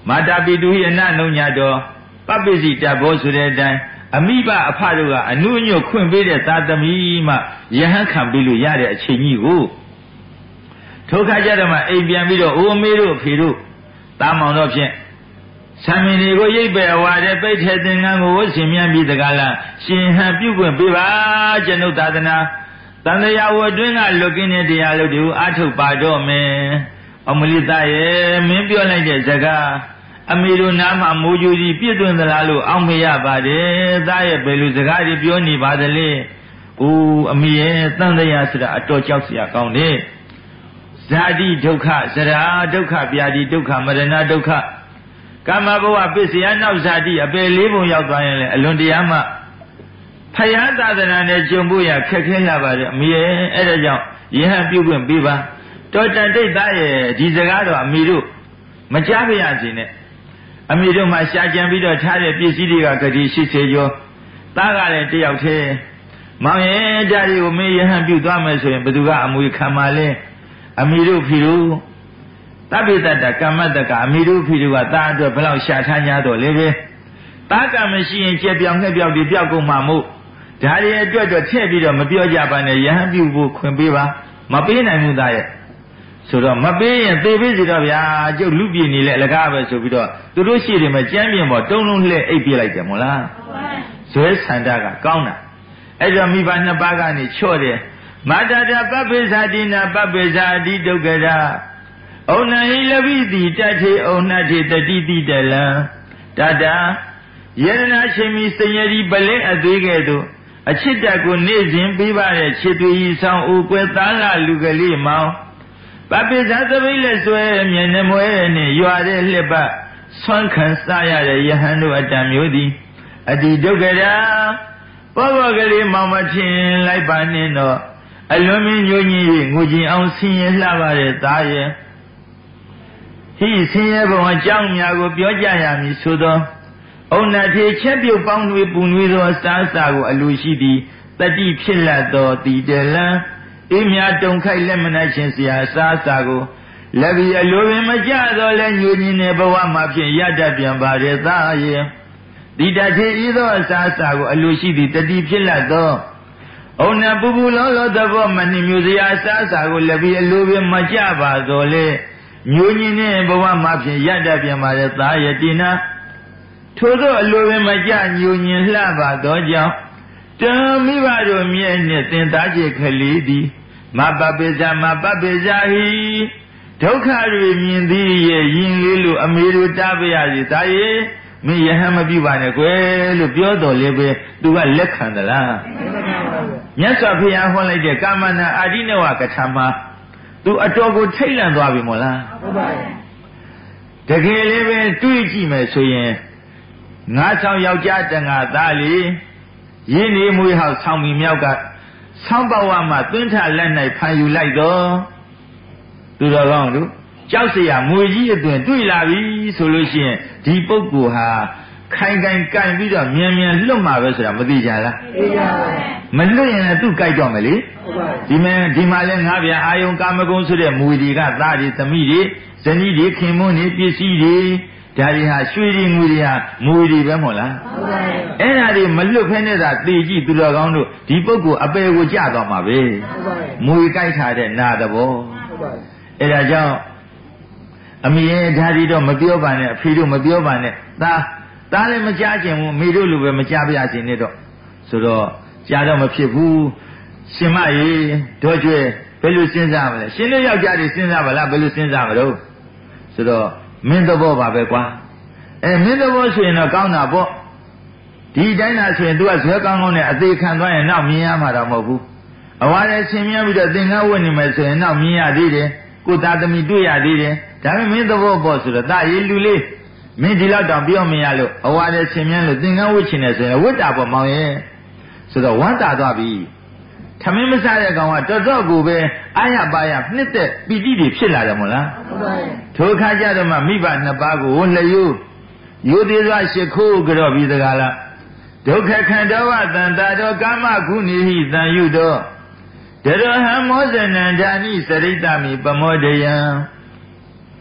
မာတာပိတုဟိအနနုညတော်ပပ္ပစီတဘောဆိုတဲ့အတိုင်းအမိဘအဖတို့ကအနုညွတ်ခွင့်ပေးတဲ့သာသမီမှယဟန်ခံပေးလို့ရတဲ့အချိန်ကြီးကိုထိုခါကျတော့မှအိမ်ပြန်ပြီးတော့အိုအမေတို့အဖေတို့တားမောင်တော့ဖြင့်ဆံမင်းတွေကိုရိပ်ပယ်ဝါတဲ့ပိတ်ထဲသင်္ကန်းကိုဝတ်ဆင်မြန်ပြီးတကားလားရှင်ဟန်ပြုတ်ခွင့်ပေးပါကျွန်ုပ်သာသနာတန်တရားဝအတွင်းကလွတ်ကင်းတဲ့တရားလို့ဒီအားထုတ်ပါတော့မယ်အမလိသားရဲ့မင်းပြောလိုက်တဲ့စကားအမေတို့နားမှာမိုးကြူကြီးပြည့်သွင်းသလားလို့အောက်မေ့ရပါတယ်သားရဲ့ဘယ်လိုစကားတွေပြောနေပါသလဲအိုးအမေရဲ့တန်တရားဆိုတာအတော်ကြောက်စရာကောင်းတယ်ဇာတိဒုက္ခဇရာဒုက္ခဗျာတိဒုက္ခမရဏဒုက္ခကာမဘဝပစ္စယနောက်ဇာတိအပယ်လေးပုံရောက်သွားရင်လည်းအလွန်တရားမှဖယားသာသနာနဲ့ကြုံဖို့ရခက်ခဲလာပါတယ်အမေရဲ့အဲ့ဒါကြောင့်ယဟန်ပြုခွင့်ပေးပါတော်တန်တိတ်သားရဲ့ဒီစကားတော့အမေတို့မကြားပါရစေနဲ့အမေတို့မှရှာကြံပြီးတော့ထားတဲ့ပစ္စည်းတွေကဂတိရှိစေကျော်သားကလည်းတယောက်တည်းမောင်ရဲ့ဓာတ်တွေကိုမင်းယဟန်ပြုသွားမယ်ဆိုရင်ဘယ်သူကအမွေခံပါလဲအမေတို့ဖီတို့တပိတ္တကမ္မတကအမေတို့ဖီတို့ကသားအတွက်ဘယ်လောက်ရှာထား냐တော့လေပဲသားကမရှိရင်ကြက်ပြောင်ငှက်ပြောင်တွေပြောက်ကုန်မှာမို့ဒါတွေအတွက်တော့ထည့်ပြီးတော့မပြောကြပါနဲ့ယဟန်ပြုဖို့ခွင့်ပေးပါမပေးနိုင်ဘူးသားရဲ့ဆိုတော့မပေးရင်သေပေးစီတော့ဗျာကျုပ်လူပြင်းနေလဲအလကားပဲဆိုပြီးတော့သူတို့ရှိတယ်မကြမ်းပြင်းပေါ်တုံးလုံးလှဲ့အိပ်ပြလိုက်တယ်မို့လားဇွဲဆန္ဒကကောင်းတာအဲ့တော့မိဘနှစ်ပါးကနေချော့တယ်မာတာတာပပ္ပိဇာတိနာပပ္ပိဇာတိဒုက္ခရာဩနဟိလပိတိတထေဩနထေတတိတိတလံတတာယေရနာရှင်မီစရရီပလင်းအသေးကဲ့သို့အချစ်တက်ကိုနေ့စဉ်ပေးပါတဲ့ချစ်သူဤဆောင်အိုကွယ်သားလာလူကလေးမောင်ပပိဇာသပိလက်ဆွဲမျက်နှမွဲနဲ့ရွာတဲ့လှက်ပတ်ဆွမ်းခံစားရတဲ့ယဟန်တို့အတံမျိုးသည်အတိဒုက္ခရာဘောဘောကလေးမောင်မထင်လိုက်ပါနှင်းတော့အလွန်မင်းညိုညင်း၍ငိုကြင်အောင်ဆင်းရဲလှပါတဲ့သားရဲ့ဟိဆင်းရဲဘုံအကြောင်းများကိုပြောကြရမည်ဆိုသောဩနထေချက်ပြုတ်ပေါင်းတွေပူနွေးသောအစားအစာကိုအလိုရှိသည်တတိဖြစ်လတ်သောတည်တလံအေးမြတုံခိုက်လက်မနှက်ခြင်းစရာအစားအစာကိုလက်ပြီးအလိုပင်မကြတော့လဲညိုညင်းတဲ့ဘဝမှာဖြင့်ရတတ်ပြန်ပါတဲ့သားရဲ့ဒီတထေဤသောအစားအစာကိုအလိုရှိသည်တတိဖြစ်လတ်သောဩနပူပူလောလောသဘောမနှိမျိုးစရာအစားအစာကိုလက်ပြီးအလိုပင်မကြပါတော့လဲညိုညင်းတဲ့ဘဝမှာဖြင့်ရတတ်ပြန်ပါတဲ့သားရဲ့တိနာထို့သောအလိုပင်မကြညိုညင်လှပါသောကြောင့်တံမိဘတို့မြဲ့နှင့်သင်သားချေခလေးသည်မပပိဇာမပပိဇာဟိဒုက္ခတွေမြင်သည်ရဲ့ရင်လေးလိုအမေတို့တားပါရစေဒါရဲ့မင်းယဟန်မပြုပါနဲ့ကွယ်လို့ပြောတော်လေပဲသူကလက်ခံသလားမြတ်စွာဘုရားဟောလိုက်တဲ့ကာမနာအာဒီနဝကထာမှာသူအတော်ကိုထိတ်လန့်သွားပြီမို့လားဟုတ်ပါရဲ့တကယ်လေးပဲတွေးကြည့်မယ်ဆိုရင်ငါးဆောင်ယောက်ျားတန်ခါသားလေရင်းနေမွေးဟောက်ဆောင်းမီမြောက်ကဆောင်းဘဝမှာသွင်းထလက်၌ဖန်ယူလိုက်တော့သူတော်ကောင်းတို့ကြောက်เสียမွေကြီးအသွင်တွေ့လာပြီဆိုလို့ရှိရင်ဒီပုဂ္ဂိုလ်ဟာခိုင်ခိုင်ကြိုင်ပြီးတော့မြန်မြန်လွတ်မှာပဲဆိုတာမသိကြလားသိကြပါဘူးမလွတ်ရင်လည်းသူ့ကြိုက်တော့မယ်လေဒီမဲ့ဒီမှာလဲငါးဗျာအာယုံကာမဂုဏ်ဆိုတဲ့မွေတွေကသားတွေသမီးတွေဇနီးတွေခင်မွန်းတွေပစ္စည်းတွေဒါတွေဟာရွှေတွေငွေတွေဟာမွေတွေပဲမဟုတ်လားဟုတ်ပါဘူးအဲ့ဒါတွေမလွတ်ဖဲနဲ့သာသေကြည့်သူတော်ကောင်းတို့ဒီပုဂ္ဂိုလ်အပယ်ကိုကြသွားမှာပဲဟုတ်ပါဘူးမွေကြိုက်ထားတဲ့နာသဘောဟုတ်ပါဘူးအဲ့ဒါကြောင့်အမေရဲ့ဓာတိတော့မပြောပါနဲ့အဖေတို့မပြောပါနဲ့သားသားလည်းမကြားချင်ဘူးမိတို့လိုပဲမကြားပြချင်နဲ့တော့ဆိုတော့ကြားတော့မဖြစ်ဘူးရှင်မရေတို့ကျွဲဘယ်လိုစဉ်းစားမလဲရှင်တို့ယောက်ျားတွေစဉ်းစားပါလားဘယ်လိုစဉ်းစားမလို့ဆိုတော့မင်းသဘောပါပဲကွာအဲမင်းသဘောဆိုရင်တော့ကောင်းတာပေါ့ဒီတိုင်းသာဆိုရင် तू ကဇွဲကောင်းကောင်းနဲ့အသေးခံသွားရင်နောက်မြင်ရမှာတော့မဟုတ်ဘူးအဝါနဲ့ဆင်မြန်းပြီးတော့သင်္ကန်းဝတ်နေမယ်ဆိုရင်နောက်မြင်ရသေးတယ်ကိုသားသမီးတွေ့ရသေးတယ်ဒါပေမဲ့မင်းသဘောပေါ့ဆိုတော့တာရေးလူလေးမင်းဒီလောက်တောင်ပြောမရလို့အဝါနဲ့ဆင်မြန်းလို့သင်္ကန်းဝတ်ချင်တယ်ဆိုရင်ဝတ်တာပေါ့မောင်ရဲ့ဆိုတော့ဝမ်းတာသွားပြီထမင်းမစားတဲ့ကောင်ကတော်တော်ကိုပဲအာရပါရနှစ်သက်ပီတိတွေဖြစ်လာတယ်မို့လားဟုတ်ပါရဲ့ထိုခါကျတော့မှမိဘနှစ်ပါးကိုလျှို့ရိုသေစွာရှိခိုးကြောပြီးတကားလားဒုက္ခခန္ဓဝတန္တာတော်ကာမခုနိဟိတံယုတော်တရဟံမောဇနန္ဒာနိစရိတမိပမောဒယံ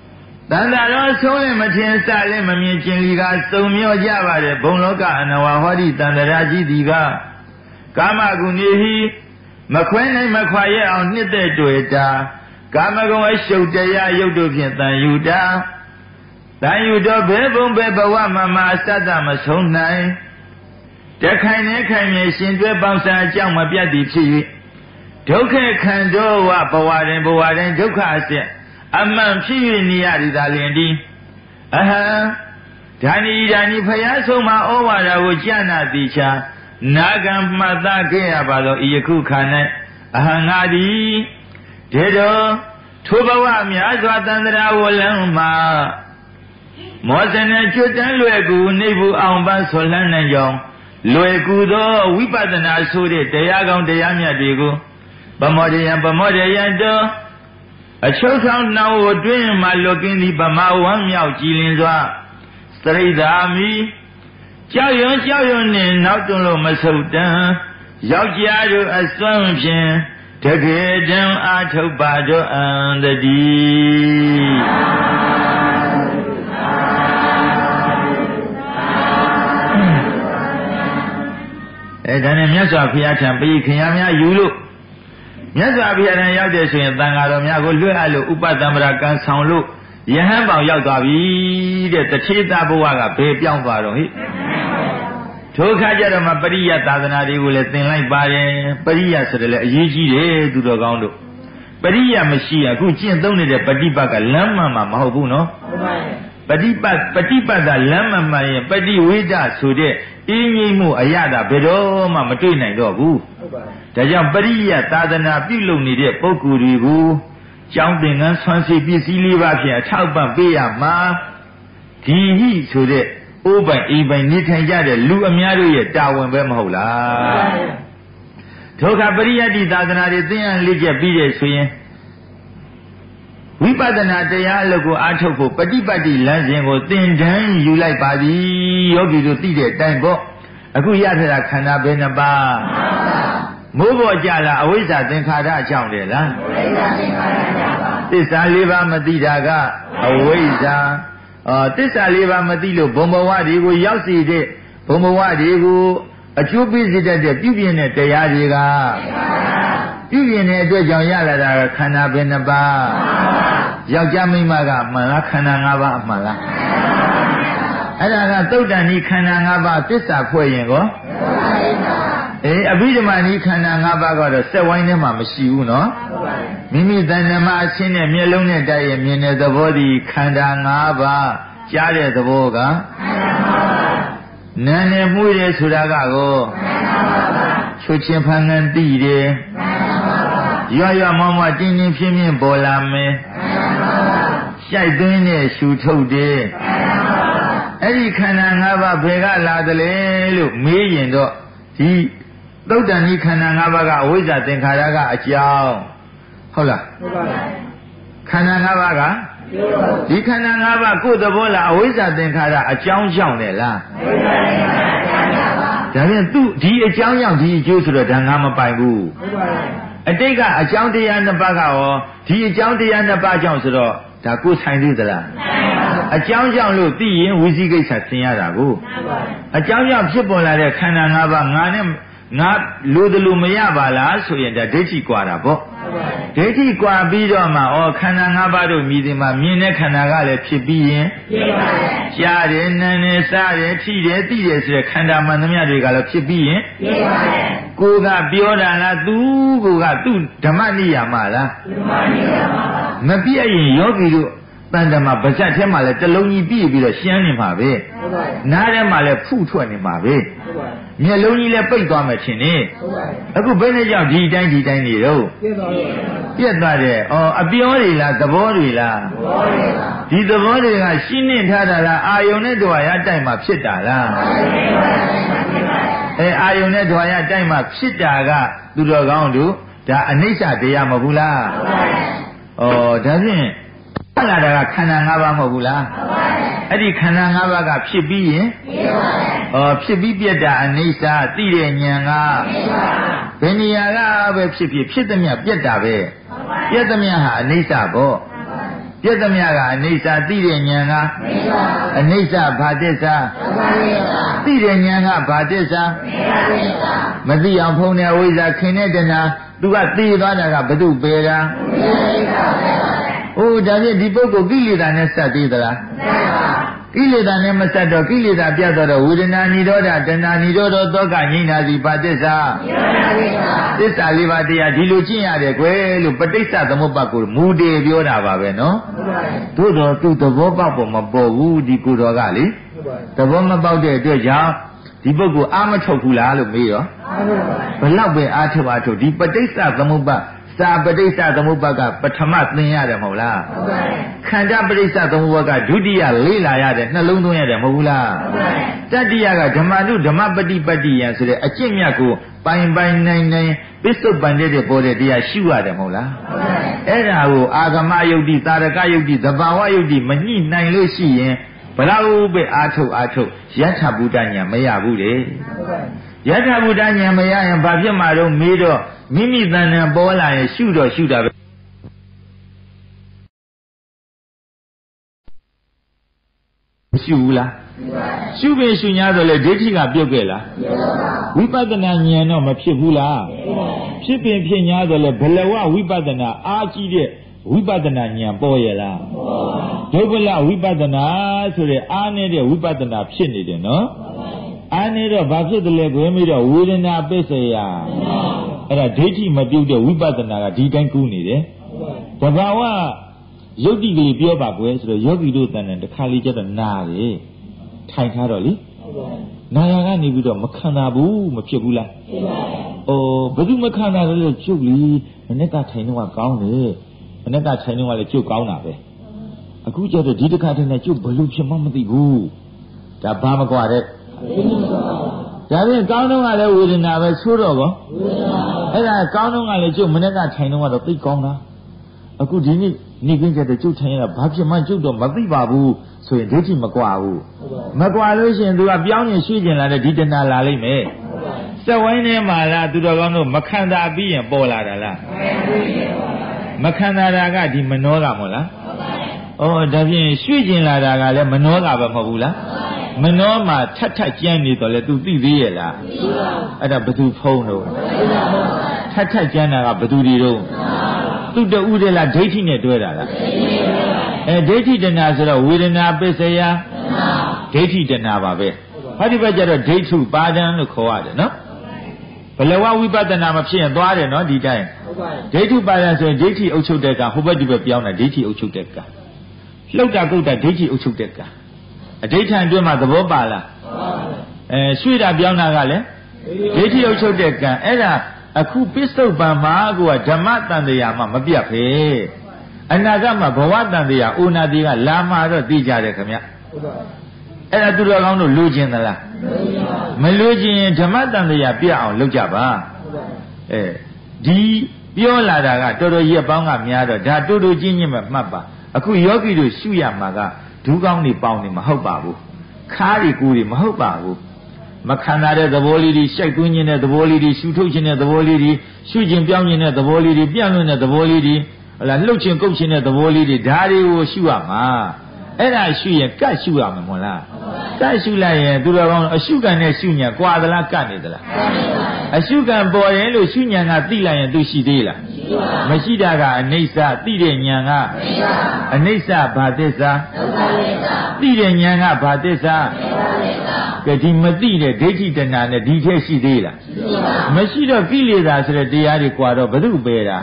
တန်တာတော်ဆုံးလည်းမထင်စလည်းမမြင်ခြင်းလီကစုံမြော့ကြပါတယ်ဘုံလောကအနဝဟောတိတန်တရာကြီးဒီကကာမဂုဏီဟိမခွဲနိုင်မခွာရအောင်နှစ်သက်တွေ့တာကာမဂုဏ်အရှုပ်တရားရုပ်တို့ဖြင့်တန်ယူတာတန်ယူတော့ဘယ်ဘုံဘယ်ဘဝမှာမအစတ္တမဆုံးနိုင်တခိုင်နဲ့ခိုင်မြဲရှင်တွဲပေါင်းစားအကြောင်းမပြတ်သည်ဖြစ်၍ဒုက္ခခန္ဓာဝဘဝရင်ဘဝရင်ဒုက္ခအစစ်အမှန်ဖြစ်၍နေရသည်သာလျှင်ဒီအဟံဓာနီဓာနီဖယားဆုံးမှာဩဝါဒကိုကြားနာသိချာနာဂံမှတ်သားခဲ့ရပါသောဤယခုခါ၌အဟံငါသည်ဒေတော်ထိုဘဝများစွာတန္တရာဝလံမှာမောဇနဲ့ကျွတ်တန်းလွယ်ကူနေဘူးအောင်ပန်းဆွလန်းနိုင်ကြောင်းလွယ်ကူသောဝိပဿနာဆိုတဲ့တရားကောင်းတရားမြတ်တွေကိုပမောဒယံပမောဒယံတောအချုပ်ဆောင်နှောင်းကိုတွင်းမှလွတ်ကင်းသည်ပမာဝမ်းမြောက်ကြည်လင်စွာစရိဒါမီကြောက်ရွံ့ကြောက်ရွံ့နှင့်နောက်တွန်းလို့မဆုတ်တမ်းယောက်ျားတို့အစွမ်းဖြင့်တကယ်တမ်းအာထုတ်ပါတော့အံတည်းအဲဒါနဲ့မြတ်စွာဘုရားထံပိခင်ယာများယူလို့မြတ်စွာဘုရားထံရောက်တဲ့ဆိုရင်တန်ဃာတော်များကိုလွှဲအပ်လို့ဥပတံပရာကံဆောင်လို့ယဟန်ပေါင်ရောက်သွားပြီတဲ့တထေသဘဝကဘယ်ပြောင်းသွားတော့ဟိထိုအခါကျတော့မှပရိယသာသနာတွေကိုလည်းသင်လိုက်ပါတယ်ပရိယဆိုတယ်လေအရေးကြီးတယ်သူတော်ကောင်းတို့ပရိယမရှိအခုကျင့်သုံးနေတဲ့ပฏิပတ်ကလမ်းမှန်မှာမဟုတ်ဘူးနော်ပฏิပတ်ပฏิပတ်ကလမ်းမှန်မှရင်ပฏิဝိဒဆိုတဲ့အင်းငိမ့်မှုအရတာဘယ်တော့မှမတွေ့နိုင်တော့ဘူးဒါကြောင့်ပရိယသာသနာပြုလုပ်နေတဲ့ပုဂ္ဂိုလ်တွေကိုကျောင်းသင်္ကန်းဆွမ်းစီပစ္စည်းလေးပါးဖြင့်အထောက်ပံ့ပေးရမှာဒီဟိဆိုတဲ့အိုးပိုင်အိမ်ပိုင်နေထိုင်ကြတဲ့လူအများတို့ရဲ့တာဝန်ပဲမဟုတ်လားဒုက္ခပရိယတ္တိသာသနာတွေသင်ရလေ့ကျက်ပြီးတဲ့ဆိုရင်ဝိပဿနာတရားအလုပ်ကိုအားထုတ်ဖို့ပฏิပတ်တိလမ်းစဉ်ကိုသင်တန်းယူလိုက်ပါသည်ယောဂီတို့သိတဲ့အတိုင်းပေါ့အခုရထတာခန္ဓာဘယ်နှပါးမိုးပေါ်ကြလားအဝိဇ္ဇာသင်္ခါရအကြောင်းတယ်လားအဝိဇ္ဇာသင်္ခါရအကြောင်းပါသစ္စာလေးပါးမသိတာကအဝိဇ္ဇာအော်သစ္စာလေးပါးမသိလို့ဘုံဘဝတွေကိုရောက်စီတဲ့ဘုံဘဝတွေကိုအကျိုးပေးစေတတ်တဲ့ပြုပြင်တဲ့တရားတွေကပြုပြင်တဲ့အတွက်ကြောင့်ရလာတာခန္ဓာဘယ်နှပါးယောက်ျားမိန်းမကမှန်လားခန္ဓာ၅ပါးအမှန်လားအဲ့ဒါကသုတ်တန်ဤခန္ဓာ၅ပါးသစ္စာဖွဲ့ရင်ကောအေးအဘိဓမ္မာဤခန္ဓာ၅ပါးကတော့စက်ဝိုင်းထဲမှာမရှိဘူးနော်မိမိတဏ္ဍမအချင်းနဲ့မျက်လုံးနဲ့တိုက်ရမြင်တဲ့သဘောဒီခန္ဓာ၅ပါးကြားတဲ့သဘောကနာနဲ့မှုရဲဆိုတာကကိုချွတ်ချင်းဖန်ကန်သိတယ်ရွရွမောမောတင်းတင်းဖြင်းဖြင်းပေါ်လာမယ်ရှိုက်သွင်းနဲ့ရှူထုတ်တယ်အဲ့ဒီခန္ဓာ၅ပါးဘယ်ကလာသလဲလို့မေးရင်တော့ဒီသုတ်တန်ဤခန္ဓာ၅ပါးကအဝိဇ္ဇာသင်္ခါရကအကြောင်းဟုတ်လားဟုတ်ပါဘူးခန္ဓာ၅ပါးကဒီခန္ဓာ၅ပါးကိုယ်သဘောလားအဝိဇ္ဇာသင်္ခါရအကြောင်းကြောင့်လေလားအဝိဇ္ဇာသင်္ခါရအကြောင်းကြောင့်ပါဒါဖြင့်သူဒီအကြောင်းကြောင့်ဒီအကျိုးဆိုတော့ဒါငါမပိုင်ဘူးဟုတ်ပါဘူးအတိတ်ကအကြောင်းတရားနှစ်ပါးကရောဒီအကြောင်းတရားနှစ်ပါးကြောင့်ဆိုတော့ဒါကိုယ်ဆိုင်သေးသလားအကြောင်းကြောင့်လို့သိရင်ဝိသိကိစ္စသင်ရတာကိုအကြောင်းကြောင့်ဖြစ်ပေါ်လာတဲ့ခန္ဓာ၅ပါးငါနဲ့ငါလိုတယ်လို့မရပါလားဆိုရင်ဒါဒိဋ္ဌိကွာတာပေါ့ဒိဋ္ဌိကွာပြီးတော့မှဩခန္ဓာ၅ပါးတို့မြည်တယ်မှာမြင်တဲ့ခန္ဓာကလည်းဖြစ်ပြီးရင်ဖြစ်ပါတယ်ကြားတယ်နားတယ်စားတယ်ထိတယ်သိတယ်ဆိုတဲ့ခန္ဓာမှန်သမျှတွေကလည်းဖြစ်ပြီးရင်ဖြစ်ပါတယ်ကိုယ်ကပြောတာလားသူကိုကသူ့ဓမ္မနိယာမလားဓမ္မနိယာမပါမပြည့်ရင်ယောဂီတို့တန်တမှာဗဇတ်ထဲမှာလည်းတလုံးကြီးပြည့်ပြီးတော့ရှင်းနေမှာပဲဟုတ်ပါဘူးနားထဲမှာလည်းဖုထွက်နေမှာပဲဟုတ်ပါဘူးမျက်လုံးကြီးလည်းပိတ်သွားမှချင်းနေဟုတ်ပါဘူးအခုဘယ်နဲ့ကြောင့်ဒီတိုင်းဒီတိုင်းနေတော့ပြည့်သွားတယ်ပြည့်သွားတယ်ဩအပြောတွေလားသဘောတွေလားသဘောတွေပါဒီသဘောတွေကရှင်းနေထားတာလားအာယုန်နဲ့တွာရတိုက်မှာဖြစ်တာလားအဲအာယုန်နဲ့တွာရတိုက်မှာဖြစ်တာကသူတော်ကောင်းတို့ဒါအနိစ္စတရားမဟုတ်ဘူးလားဟုတ်ပါဘူးဩဒါဖြင့်ဟုတ်လာတာကခန္ဓာ၅ပါးမဟုတ်ဘူးလားဟုတ်ပါတယ်အဲ့ဒီခန္ဓာ၅ပါးကဖြစ်ပြီးရင်ဖြစ်ပါတယ်ဩဖြစ်ပြီးပြတ်တာအနိစ္စသိတဲ့ဉာဏ်ကဘယ်နေရာကပဲဖြစ်ဖြစ်ဖြစ်သမျှပြတ်တာပဲပြတ်သမျှဟာအနိစ္စပေါ့တပြည့်သမျှကအနိစ္စသိတဲ့ဉာဏ်ကအနိစ္စဘာသစ္စာသိတဲ့ဉာဏ်ကဘာသစ္စာမသိအောင်ဖုံးတဲ့ဝိဇ္ဇာခင်တဲ့တဏှာသူကသိသွားတာကဘု து ပေတာအိုးဒါဖြင့်ဒီပုဂ္ဂိုလ်ကိလေသာနဲ့စပ်သေးသလားကိလေသာနဲ့မစပ်တော့ကိလေသာပြတ်တော့ဝေဒနာនិရောဓတဏှာនិရောဓသောကငြိမ်းတာစီဘာသစ္စာသစ္စာလေးပါးတရားဒီလိုကျင့်ရတယ်ကွယ်လို့ပဋိစ္စသမုပ္ပါကိုမူတည်ပြောတာပါပဲနော်သို့တော်သူသဘောပေါက်ပေါ်မပေါ်ဘူးဒီကိုယ်တော်ကလေသဘောမပေါက်တဲ့အတွက်ကြောင့်ဒီပုဂ္ဂိုလ်အာမထုတ်ဘူးလားလို့မေးရောဘလောက်ပဲအာထုတ်အာထုတ်ဒီပဋိစ္စသမုပ္ပါစာပဋိစ္စသမုပ္ပါကပထမသင်ရတယ်မဟုတ်လားခန္ဓာပဋိစ္စသမုပ္ပါကဒုတိယလေးလာရတယ်နှလုံးသွင်းရတယ်မဟုတ်ဘူးလားတတိယကဓမ္မနုဓမ္မပฏิပတ္တိယံဆိုတဲ့အကျင့်မြတ်ကိုပိုင်ပိုင်နိုင်နိုင်ပစ္စုပန်တဲ့ပေါ်တဲ့တရားရှုရတယ်မဟုတ်လားအဲ့ဒါကိုအာဂမယုတ်တိသာရကယုတ်တိသဘာဝယုတ်တိမညှိနိုင်လို့ရှိရင်ဘလောက်ပဲအာထုတ်အာထုတ်ယထာဘုဒ္ဓညာမရဘူးလေယထာဘုဒ္ဓညာမရရင်ဘာဖြစ်မှာတော့မေးတော့မိမိတဏ္ဍာပေါ်လာရင်ရှုတော့ရှုတာပဲရှုဘူးလားရှုပင်ရှု냐ဆိုလေဒိဋ္ဌိကပြုတ်ခဲ့လားဝိပဿနာဉာဏ်တော့မဖြစ်ဘူးလားဖြစ်ပင်ဖြစ်냐ဆိုလေဘလဝဝိပဿနာအားကြီးတဲ့ဝိပဿနာဉာဏ်ပေါ်ရလားဒုဗ္ဗလဝိပဿနာဆိုတဲ့အားနေတဲ့ဝိပဿနာဖြစ်နေတယ်နော်အားနေတော့ဘာဖြစ်တယ်လဲကိုမေးတော့ဝေဒနာပစ္စယအဲ့ဒါဒိဋ္ဌိမပြုတ်တဲ့ဝိပဿနာကဒီတိုင်းကူးနေတယ်တဘာဝယုတ်တိကလေးပြောပါကွယ်ဆိုတော့ယောဂီတို့တန်တယ်တစ်ခါလေးကျတော့နာတယ်ထိုင်ထားတော့လေနာရကနေပြီးတော့မခံတာဘူးမဖြစ်ဘူးလားဖြစ်ပါဘူးဩဘယ်သူမခံတာလဲကျုပ်လီမနေ့ကထိုင်တော့ကောင်းတယ်မနေ့ကထိုင်တော့လည်းကျုပ်ကောင်းတာပဲအခုကျတော့ဒီတစ်ခါတည်းနဲ့ကျုပ်ဘလို့ဖြစ်မှမသိဘူးဒါဘာမကွာတဲ့ဒါဖြင့်ကောင်းတော့ကလည်းဝေဒနာပဲဆိုးတော့ကောအဲ့ဒါကောင်းတော့ကလည်းကျုပ်မနေ့ကထိုင်တော့ကတော့သိကောင်းတာအခုဒီနေ့နေကင်းကျတဲ့ကျုပ်ထိုင်ရတာဘာဖြစ်မှကျုပ်တော့မသိပါဘူးဆိုရင်ဒိဋ္ဌိမကွာဘူးမကွာလို့ရှိရင်သူကပြောင်းရင်ရွှေ့ကျင်လာတဲ့ဒီတဏှာလာလိမ့်မယ်စက်ဝိုင်းထဲမှာလားသူတော်ကောင်းတို့မခံတာပြီးရင်ပေါ်လာတာလားမခံတာကဒီမနောကမဟုတ်လားဩဒါဖြင့်ရွှေ့ကျင်လာတာကလည်းမနောကပဲမဟုတ်ဘူးလားမနောမှာထပ်ထပ်ကြမ်းနေတော့လေသူသိသေးရဲ့လားအဲ့ဒါဘသူဖုံးတော့ထပ်ထပ်ကြမ်းတာကဘသူတွေတော့သူတူးတယ်လားဒိဋ္ဌိနဲ့တွဲတာလားအဲဒိဋ္ဌိတဏှာဆိုတော့ဝေဒနာပစ္စယဒိဋ္ဌိတဏှာပါပဲဟောဒီဘက်ကျတော့ဒိဋ္ဌုပါဒံလို့ခေါ်ရတယ်နော်ဘလဝဝိပဿနာမဖြစ်ရင်သွားတယ်နော်ဒီတိုင်းဒိဋ္ဌုပါဒံဆိုရင်ဒိဋ္ဌိအုပ်ချုပ်တဲ့ကဟိုဘက်ဒီဘက်ပြောင်းတာဒိဋ္ဌိအုပ်ချုပ်တဲ့ကလှုပ်တာကုတ်တာဒိဋ္ဌိအုပ်ချုပ်တဲ့ကအဋိဋ္ဌံအတွင်းမှာသဘောပါလားအဲရွှေ့တာပြောင်းတာကလည်းဒိဋ္ဌိအုပ်ချုပ်တဲ့ကံအဲ့ဒါအခုပစ္စုပန်မှာကိုကဓမ္မတန်တရားမှမပြတ်ဖေအနာဂတ်မှာဘဝတန်တရားဥနာတိကလာမှာတော့သိကြတယ်ခင်ဗျအဲ့ဒါသူတော်ကောင်းတို့လူချင်းသလားမလူချင်းရင်ဓမ္မတန်တရားပြတ်အောင်လုပ်ကြပါအဲဒီပြောလာတာကတော်တော်ရက်ပေါင်းကများတော့ဒါတူတူချင်းချင်းမှမှတ်ပါအခုယောဂီတို့ရှုရမှာကဒူးကောင်းနေပေါင်းနေမဟုတ်ပါဘူးခါးရီကူးတွေမဟုတ်ပါဘူးမခံရတဲ့သဘောလေးတွေရှိုက်သွင်းခြင်းတဲ့သဘောလေးတွေရှူထုတ်ခြင်းတဲ့သဘောလေးတွေရှုခြင်းပြောင်းခြင်းတဲ့သဘောလေးတွေပြန့်လွင့်တဲ့သဘောလေးတွေဟလာလှုပ်ခြင်းကုတ်ခြင်းတဲ့သဘောလေးတွေဒါတွေကိုရှုရမှာအဲ့ဒါရှုရင်ကတ်ရှုရမှာမဟုတ်လားကတ်ရှုလိုက်ရင်သူတော်ကောင်းအရှုခံနဲ့ရှုညာကွာသလားကတ်နေသလားအရှုခံပေါ်ရင်လို့ရှုညာကသိလိုက်ရင်သူရှိသေးလားမရှိတာကအနိစ္စသိတဲ့ဉာဏ်ကအနိစ္စဘာသစ္စာသိတဲ့ဉာဏ်ကဘာသစ္စာကဲဒီမသိတဲ့ဒိဋ္ဌိတဏှာနဲ့ဒီထဲရှိသေးလားမရှိတော့ကိလေသာဆိုတဲ့တရားတွေကွာတော့ဘု து ပဲတာ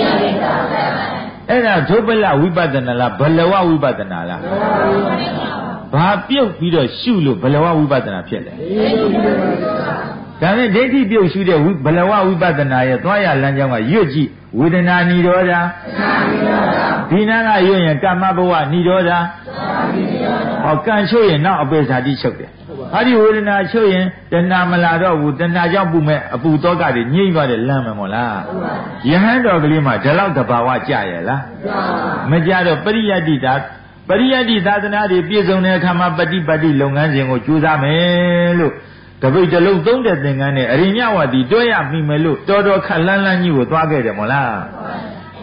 အဲ့ဒါဒုဗ္ဗလဝိပဿနာလားဘလဝဝိပဿနာလားဘာပြုတ်ပြီးတော့ရှုလို့ဘလဝဝိပဿနာဖြစ်လဲဒါနဲ့ဒိဋ္ဌိပြုတ်ရှုတဲ့ဘလဝဝိပဿနာရဲ့သွားရလမ်းကြောင်းကရွတ်ကြည့်ဝေဒနာនិရောဓဒီနာကရွတ်ရင်ကမ္မဘဝនិရောဓဟောကံချုပ်ရင်နောက်အပေဇာတိချုပ်တယ်ဟာဒီဝေဒနာချုပ်ရင်တဏှာမလာတော့ဘူးတဏှာကြောင့်ပူမဲ့အပူတောကတွေညှိသွားတယ်လမ်းမယ်မို့လားယဟန်တော်ကလေးမှာဒီလောက်တဘာဝကြရဲ့လားမကြတော့ပရိယတ္တိတာပရိယတ္တိသာသနာတွေပြည့်စုံတဲ့အခါမှာပฏิပတ်တိလုပ်ငန်းစဉ်ကိုကြိုးစားမယ်လို့တပိတ်တလုံးသုံးတဲ့သင်္ကန်းနဲ့အရိညဝတိတွဲရမိမယ်လို့တော်တော်ခက်လန်းလန်းကြီးကိုသွားခဲ့တယ်မို့လား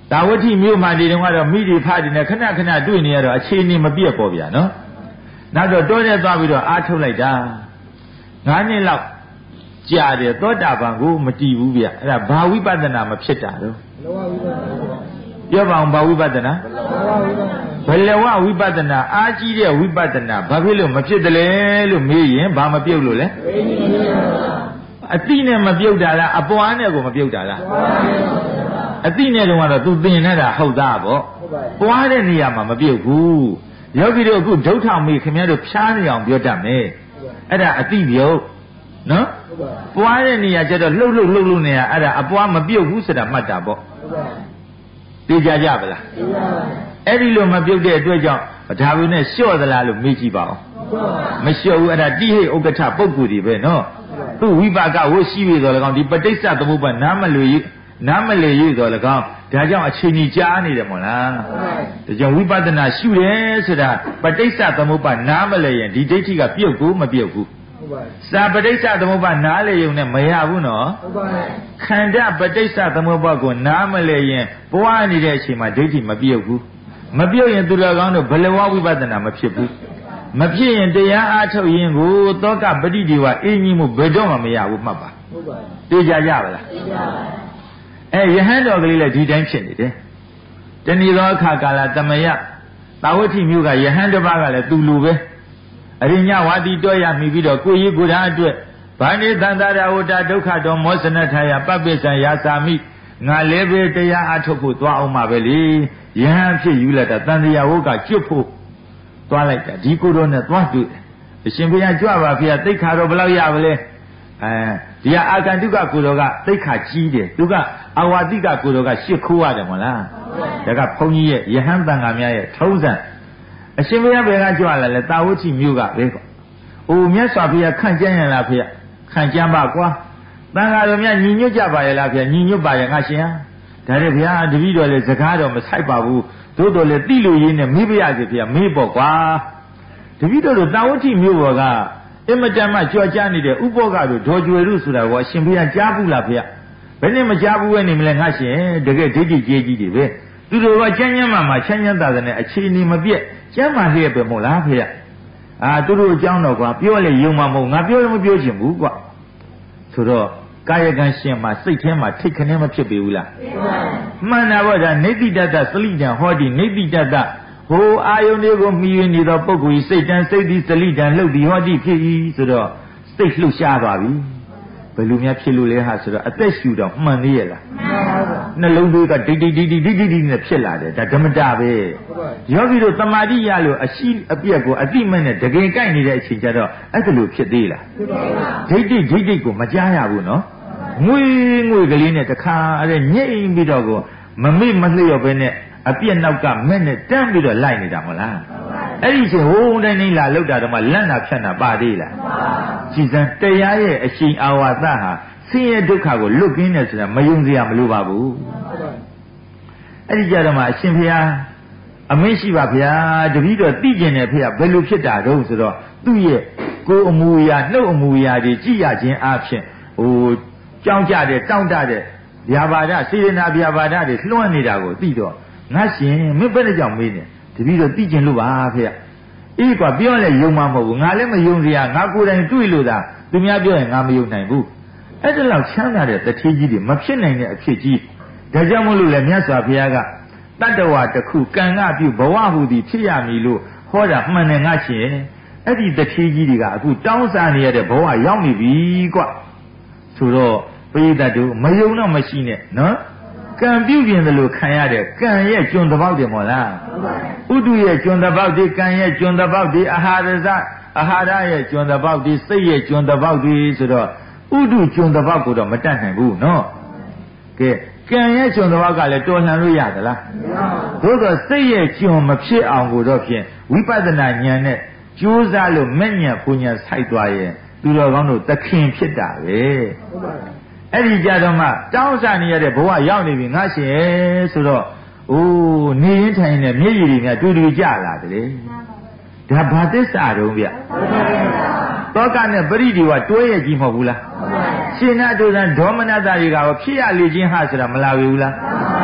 တာဝတိမြို့မှာဒီတုန်းကတော့မိဒီဖာဒီနဲ့ခဏခဏတွေ့နေရတော့အခြေအနေမပြတ်ပေါ်ဗျာနော်နောက်တော့တိုးတဲ့သွားပြီးတော့အားထုတ်လိုက်တာငါးနှစ်လောက်ကြာတယ်သောတာပန်ကိုမတည်ဘူးဗျအဲ့ဒါဘာဝိပဿနာမဖြစ်တာတော့ပြောပါအောင်ဘာဝိပဿနာဘယ်လဝဝိပဿနာအားကြီးတဲ့ဝိပဿနာဘာဖြစ်လို့မဖြစ်တယ်လဲလို့မေးရင်ဘာမပြုတ်လို့လဲအတိနဲ့မပြုတ်တာလားအပွားနဲ့ကိုမပြုတ်တာလားအတိနဲ့တုန်းကတော့ तू သင်နေတာဟုတ်သားပေါ့ပွားတဲ့နေရာမှာမပြုတ်ဘူးယောဂီတို့အခုဒုဋ္ဌမေခင်ဗျားတို့ဖြားနေအောင်ပြောတတ်မယ်အဲ့ဒါအတိပြုတ်နော်ပွားတဲ့နေရာကျတော့လှုပ်လှုပ်လှုပ်လှုပ်နေတာအဲ့ဒါအပွားမပြုတ်ဘူးဆိုတာမှတ်တာပေါ့သိကြကြပါလားအဲ့ဒီလိုမပြုတ်တဲ့အတွက်ကြောင့်ဒါဘူးနဲ့လျှော့သလားလို့မေးကြည့်ပါဦးမလျှော့ဘူးအဲ့ဒါတိဟိဥက္ကဋ္ဌပုဂ္ဂိုလ်တွေပဲနော်သူ့ဝိပါကဝှရှိပြီဆိုတော့ဒီပဋိစ္စသမုပ္ပါနားမလို့နားမလေရဆိုတော့ကောင်းဒါကြောင့်အချိန်ကြီးကြားနေတယ်မို့လားဒါကြောင့်ဝိပဿနာရှုတယ်ဆိုတာပဋိစ္စသမုပ္ပါနားမလေရင်ဒီဒိဋ္ဌိကပြုတ်ဘူးမပြုတ်ဘူးစာပဋိစ္စသမုပ္ပါနားလေရုံနဲ့မရဘူးနော်ခန္ဓာပဋိစ္စသမုပ္ပါကိုနားမလေရင်ဘဝနေတဲ့အချိန်မှာဒိဋ္ဌိမပြုတ်ဘူးမပြုတ်ရင်သူတော်ကောင်းတို့ဘလဝဝိပဿနာမဖြစ်ဘူးမဖြစ်ရင်တရားအားထုတ်ရင်ကိုသောကပဋိဒီဝအင်းကြီးမှုဘယ်တော့မှမရဘူးမှတ်ပါသိကြကြပါလားသိကြပါအဲယဟန်တော်ကလေးလည်းဒီတိုင်းဖြစ်နေတယ်တဏီသောအခါကာလတမယသာဝတိမြို့ကယဟန်တစ်ပါးကလည်းသူလူပဲအရိညဝါဒီတော်ရမိပြီးတော့ကိုကြီးကိုယ်တော်အတွက်ဗာနေသန္တာရဝတ္တဒုက္ခတော်မောစနထာယပပိစ္ဆံယာစာမိငါလည်းပဲတရားအထုတ်ဖို့သွားအောင်ပါပဲလေယဟန်ဖြစ်ယူလိုက်တာတန်တရားဝုတ်ကကျွတ်ဖို့သွားလိုက်တာဒီကိုယ်တော်နဲ့သွားတွေ့အရှင်ဘုရားကြွပါဖေသိက္ခာတော်ဘယ်လောက်ရပါလဲအဲဒီကအာကန္တုကကိုယ်တော်ကသိက္ခာကြီးတယ်သူကအဝါတိကကိုယ်တော်ကရှစ်ခိုးရတယ်မဟုတ်လားဒါကဘုန်းကြီးရဲ့ယဟန်တန်ဃာများရဲ့ထုံးစံအရှင်ဘုရားဘယ်ကကြွလာလဲတာဝတိမြို့ကပဲကွာ။အိုမြတ်စွာဘုရားခန့်ကျမ်းရလားဖေ။ခန့်ကျမ်းပါကွာ။တန်ဃာတော်များညီညွတ်ကြပါရဲ့လားဖေ။ညီညွတ်ပါရဲ့ငါရှင်ဟာ။ဒါနဲ့ဘုရားတပည့်တော်လည်းစကားတော်မဆိုင်ပါဘူး။သို့တော်လည်းတိလို့ရင်းနဲ့မေးပြရစီဖေ။မေးပေါ့ကွာ။တပည့်တော်တို့တာဝတိမြို့ပေါ်ကအင်မတန်မှကြွကြနေတဲ့ဥပောကတို့ဒေါ်ကျွယ်တို့ဆိုတာကအရှင်ဘုရားကြားဘူးလားဖေ။ဘယ်နဲ့မကြားဘူးပဲနေမလဲငါရှင်တကယ်ဒိဋ္ဌိကြီးကြီးတွေပဲ။သူတို့ကချမ်းချမ်းမှမှချမ်းချမ်းသာသာနဲ့အခြေအနေမပြည့်ကျမ်းမာလျက်ပဲမို့လားဖေ။အာသူတို့အကြောင်းတော့ကွာပြောလေယုံမှာမဟုတ်ငါပြောလည်းမပြောချင်ဘူးကွာဆိုတော့ကာယကံရှင်မှာစိတ်ထဲမှာထိတ်ခနဲမဖြစ်ပေဘူးလားမှန်တာပေါ့ဒါနေတိတတ္တသလိတံဟောတိနေတိတတ္တဟိုအာယုန်တွေကိုမှီရနေသောပုဂ္ဂိုလ်စိတ်တန်စိတ်သည်သလိတံလှုပ်သည်ဟောတိဖြစ်၏ဆိုတော့စိတ်လှုပ်ရှားသွားပြီဘယ်လိုများဖြစ်လို့လဲဟာဆိုတော့အသက်ရှူတော့မှန်သေးရဲ့လားနှလုံးသွေးကဒိတ်ဒိတ်ဒိတ်ဒိတ်ဒိတ်ဒိတ်နဲ့ဖြစ်လာတယ်ဒါဓမ္မတာပဲယောဂီတို့သမာဓိရလို့အရှိအပြက်ကိုအတိမနဲ့တကယ်ကိုက်နေတဲ့အချိန်ကျတော့အဲ့ဒါလိုဖြစ်သေးလားဒိတ်ဒိတ်ဒိတ်ဒိတ်ကိုမကြားရဘူးနော်ငွေငွေကလေးနဲ့တခါအဲ့ညိမ့်ပြီးတော့ကိုမမေ့မလျော့ပဲနဲ့အပြက်နောက်ကမဲ့နဲ့တန်းပြီးတော့လိုက်နေတာမဟုတ်လားအဲ့ဒီချိန်ဟိုးတိုင်းတိုင်းလာလောက်တာတော့မှလန့်တာဖြတ်တာပါသေးလားကြည်စံတရားရဲ့အရှိန်အာဝါသဟာဆင်းရဲဒုက္ခကိုလွတ်ကင်းတယ်ဆိုတာမယုံစရာမလိုပါဘူးအဲ့ဒီကြတော့မှအရှင်ဘုရားအမင်းရှိပါဗျာတပည့်တော်သိကျင်တယ်ဖေကဘယ်လိုဖြစ်တာတော့ဆိုတော့သူ့ရဲ့ကိုယ်အမူအရာနှုတ်အမူအရာတွေကြည်ရခြင်းအဖြစ်ဟိုကြောင်းကြတဲ့တောင့်တတဲ့ဗျာပါဒစေရနာဗျာပါဒတွေလွှမ်းနေတာကိုသိတော့ငါရှင်မင်းဘယ်နဲ့ကြောင့်မေးနေတပည့်တော်သိကျင်လို့ပါဖေအေးကွာပြောလဲယုံမှာမဟုတ်ဘူးငါလည်းမယုံစရာငါကိုယ်တိုင်တွေ့လို့သာသူများပြောရင်ငါမယုံနိုင်ဘူးအဲ့ဒါလောက်ချမ်းသာတဲ့တထေးကြီးတွေမဖြစ်နိုင်တဲ့အဖြစ်ကြီးဒါကြောင့်မို့လို့လေမြတ်စွာဘုရားကတတ္တဝါတစ်ခုကံကပြုဘဝဟူသည်ဖြစ်ရမည်လို့ဟောတာမှန်တယ်ငါရှင်အဲ့ဒီတထေးကြီးတွေကအခုတောင်းစားနေရတဲ့ဘဝရောက်နေပြီကွဆိုတော့ပရိသတ်တို့မယုံတော့မရှိနဲ့နော်ကံပြုပြင်တယ်လို့ခံရတဲ့ကံရဲ့ကျွန်းတပေါက်တယ်မို့လားဥဒုရဲ့ကျွန်းတပေါက်ဒီကံရဲ့ကျွန်းတပေါက်ဒီအာဟာရဇအာဟာရရဲ့ကျွန်းတပေါက်ဒီစိတ်ရဲ့ကျွန်းတပေါက်ဒီဆိုတော့ဥဒုကျွန်းတပေါက်ကိုတော့မတတ်နိုင်ဘူးနော်ကဲကံရဲ့ကျွန်းတပေါက်ကလည်းတော်လှန်လို့ရသလားသို့တော့စိတ်ရဲ့ကျွန်းမဖြစ်အောင်ကိုတော့ဖြင့်ဝိပဿနာဉာဏ်နဲ့ကြိုးစားလို့မဲ့ဉာဏ်ပူဉာဏ်ဆိုင်သွားရင်သူတော်ကောင်းတို့သခင်ဖြစ်တာပဲအဲ့ဒီကြတော့မှတောင်းစားနေရတဲ့ဘဝရောက်နေပြီငါရှင်ဆိုတော့အိုးနေရင်ထိုင်နေမျက်ရည်တွေများတူတူကြလာတယ်ဒါဘာသစ္စာတုံးဗျတောကနဲ့ပရိဒီဝတွဲရကြီးမဟုတ်ဘူးလားရှင်နာတုဇံဒေါမနတာတွေကရောဖြစ်ရလေခြင်းဟာဆိုတာမလာဘူးလား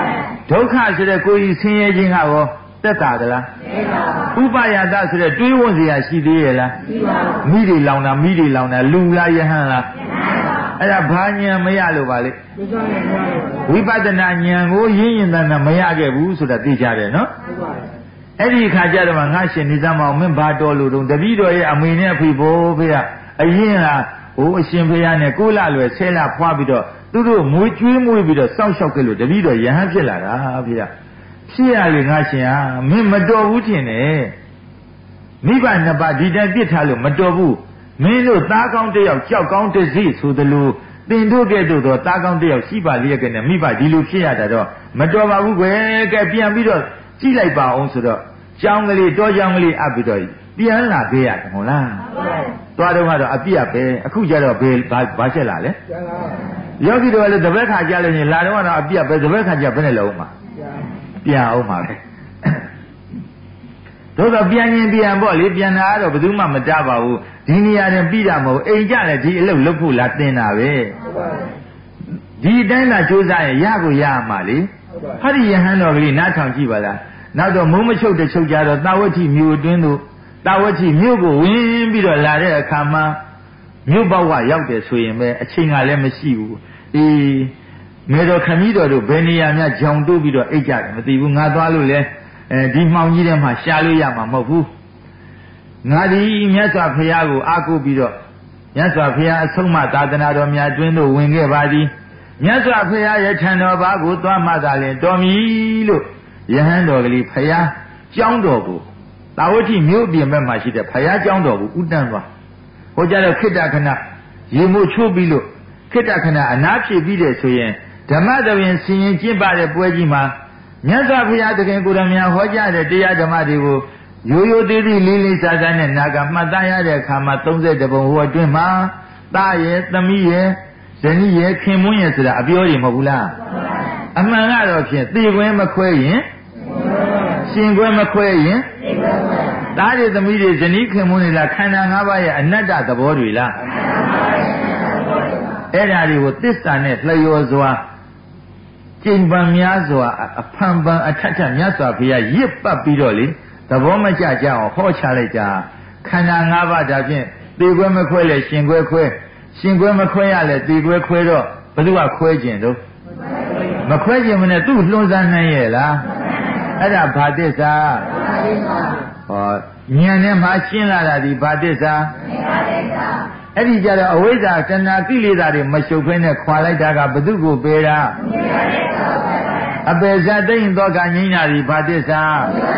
ဒုက္ခဆိုတဲ့ကိုယ်ကြီးဆင်းရဲခြင်းကရောသက်သာသလားဥပယတဆိုတဲ့တွေးဝန်းစရာရှိသေးရဲ့လားမိတွေလောင်တာမိတွေလောင်တာလူလားယဟန်လားအဲ့ဒါဘာဉာဏ်မရလို့ပါလေဝိပဿနာဉာဏ်ကိုရင်းရင်တန်တာမရခဲ့ဘူးဆိုတာသိကြတယ်နော်အဲ့ဒီခါကျတော့မှငါရှင်နေသမအောင်မင်းဘာတော်လို့တုံးတပည့်တော်ရဲ့အမေနဲ့အဖေဘိုးဖေကအရင်ကဟိုအရှင်ဖေရနဲ့ကိုလလွယ်ဆဲလာဖွာပြီးတော့သူတို့မွေးကျွေးမွေးပြီးတော့စောင့်ရှောက်ခဲ့လို့တပည့်တော်ယဟန်ဖြစ်လာတာဖေရဖြစ်ရလေငါရှင်ဟာမင်းမတော်ဘူးထင်တယ်မိဘနှစ်ပါးဒီတိုင်းပြစ်ထားလို့မတော်ဘူးမင်းတို့သားကောင်းတစ်ယောက်ကြောက်ကောင်းတစ်စီဆိုသလိုသင်တို့ကဲ့သို့သောသားကောင်းတစ်ယောက်ရှိပါလျက်ကနဲ့မိဘဒီလိုဖြစ်ရတာတော့မတော်ပါဘူးကွယ်ကဲပြန်ပြီးတော့ကြည့်လိုက်ပါအောင်ဆိုတော့ကျောင်းကလေးတောကျောင်းကလေးအပ်ပြီးတော့ပြန်လာခဲ့ရတယ်ဟုတ်လားသွားတော့ကတော့အပြစ်ပဲအခုကျတော့ဘယ်ဘာချက်လာလဲယောဂီတို့ကလည်းတပည့်ခါကြလို့ရင်လာတော့ကတော့အပြစ်ပဲတပည့်ခါကြဘယ်နဲ့လုံးမှာပြန်အောင်ပါပဲတို့တော့ပြန်ရင်ပြန်ပေါ့လေပြန်လာတော့ဘယ်သူမှမတားပါဘူးဒီနေရာနဲ့ပြီးတာမဟုတ်အိမ်ကြလည်းဒီအလုပ်လုပ်ဖို့လာတင်တာပဲဒီအတိုင်းသာကြိုးစားရင်ရကိုရမှာလေဟာဒီယဟန်တော်ကလေးနားထောင်ကြည့်ပါလားနောက်တော့မုံမချုပ်တချုပ်ကြတော့တာဝတိမြို့အတွင်းသို့တာဝတိမြို့ကိုဝင်ပြီးတော့လာတဲ့အခါမှာမြို့ဘဝရောက်တယ်ဆိုရင်ပဲအချိန်ကလည်းမရှိဘူးအေးမေတော်ခမည်းတော်တို့ဘယ်နေရာများကြောင်တိုးပြီးတော့အိတ်ကြတယ်မသိဘူးငါသွားလို့လဲအဲဒီမှောင်ကြီးထဲမှာရှာလို့ရမှာမဟုတ်ဘူးငါဒီမြတ်စွာဘုရားကိုအားကိုးပြီးတော့မြတ်စွာဘုရားအဆုံးမသာသနာတော်များတွင်သို့ဝင်ခဲ့ပါသည်မြတ်စွာဘုရားရဲ့ထံတော်ဘာကိုသွားမှသာလင်တော်မီလို့ယဟန်တော်ကလေးဘုရားကျောင်းတော်ကိုတာဝတိမြို့ပြင်ဘက်မှာရှိတဲ့ဘုရားကျောင်းတော်ကိုဥတန်းသွားဟိုကြတော့ခိတ္တခဏရေမို့ချိုးပြီးလို့ခိတ္တခဏအနားဖြည့်ပြီးတယ်ဆိုရင်ဓမ္မသဘင်ဆင်ရင်ကျင့်ပတဲ့ပွဲကြီးမှာမြတ်စွာဘုရားသခင်ကိုယ်တော်များဟောကြားတဲ့တရားဓမ္မတွေကိုရိုးရိုးသေးသေးလေးလေးစားစားနဲ့နာကမှတ်သားရတဲ့အခါမှာသုံးဆယ်တပုံဟိုအတွင်းမှာသားရဲ့သမီးရဲ့ဇနီးရဲ့ခင်မွန်းရဲ့ဆိုတာအပြောတွေမဟုတ်ဘူးလားအမှန်ကတော့ဖြင့်သေခွဲမခွဲရင်ရှင်ခွဲမခွဲရင်သားတွေသမီးတွေဇနီးခင်မွန်းတွေလားခန္ဓာ၅ပါးရဲ့အနတ္တသဘောတွေလားအဲ့ဓာတွေကိုသစ္စာနဲ့လျော်စွာကျင့်ပံများစွာအဖန်ပန်အထက်ထက်မြတ်စွာဘုရားရစ်ပတ်ပြီးတော့လေသဘောမကျကြအောင်ဟောချလိုက်တာခန္ဓာ၅ပါးဒါဖြင့်သေခွဲမခွဲလဲရှင်ခွဲခွဲရှင်ခွဲမခွဲရလဲသေခွဲခွဲတော့ဘယ်သူကခွဲခြင်းတော့မခွဲခြင်းမနဲ့သူ့လွန်ဆန်းနိုင်ရဲ့လားအဲ့ဒါဘာသစ္စာဟောဉာဏ်နဲ့မှရှင်းလာတာဒီဘာသစ္စာအဲ့ဒီကြတော့အဝိဇ္ဇာတဏှာကိလေသာတွေမရှုပ်ဖဲနဲ့ခွာလိုက်တာကဘု து ကိုပေတာအပေဇာတိန်သောကငိမ့်တာဒီဘာသစ္စာ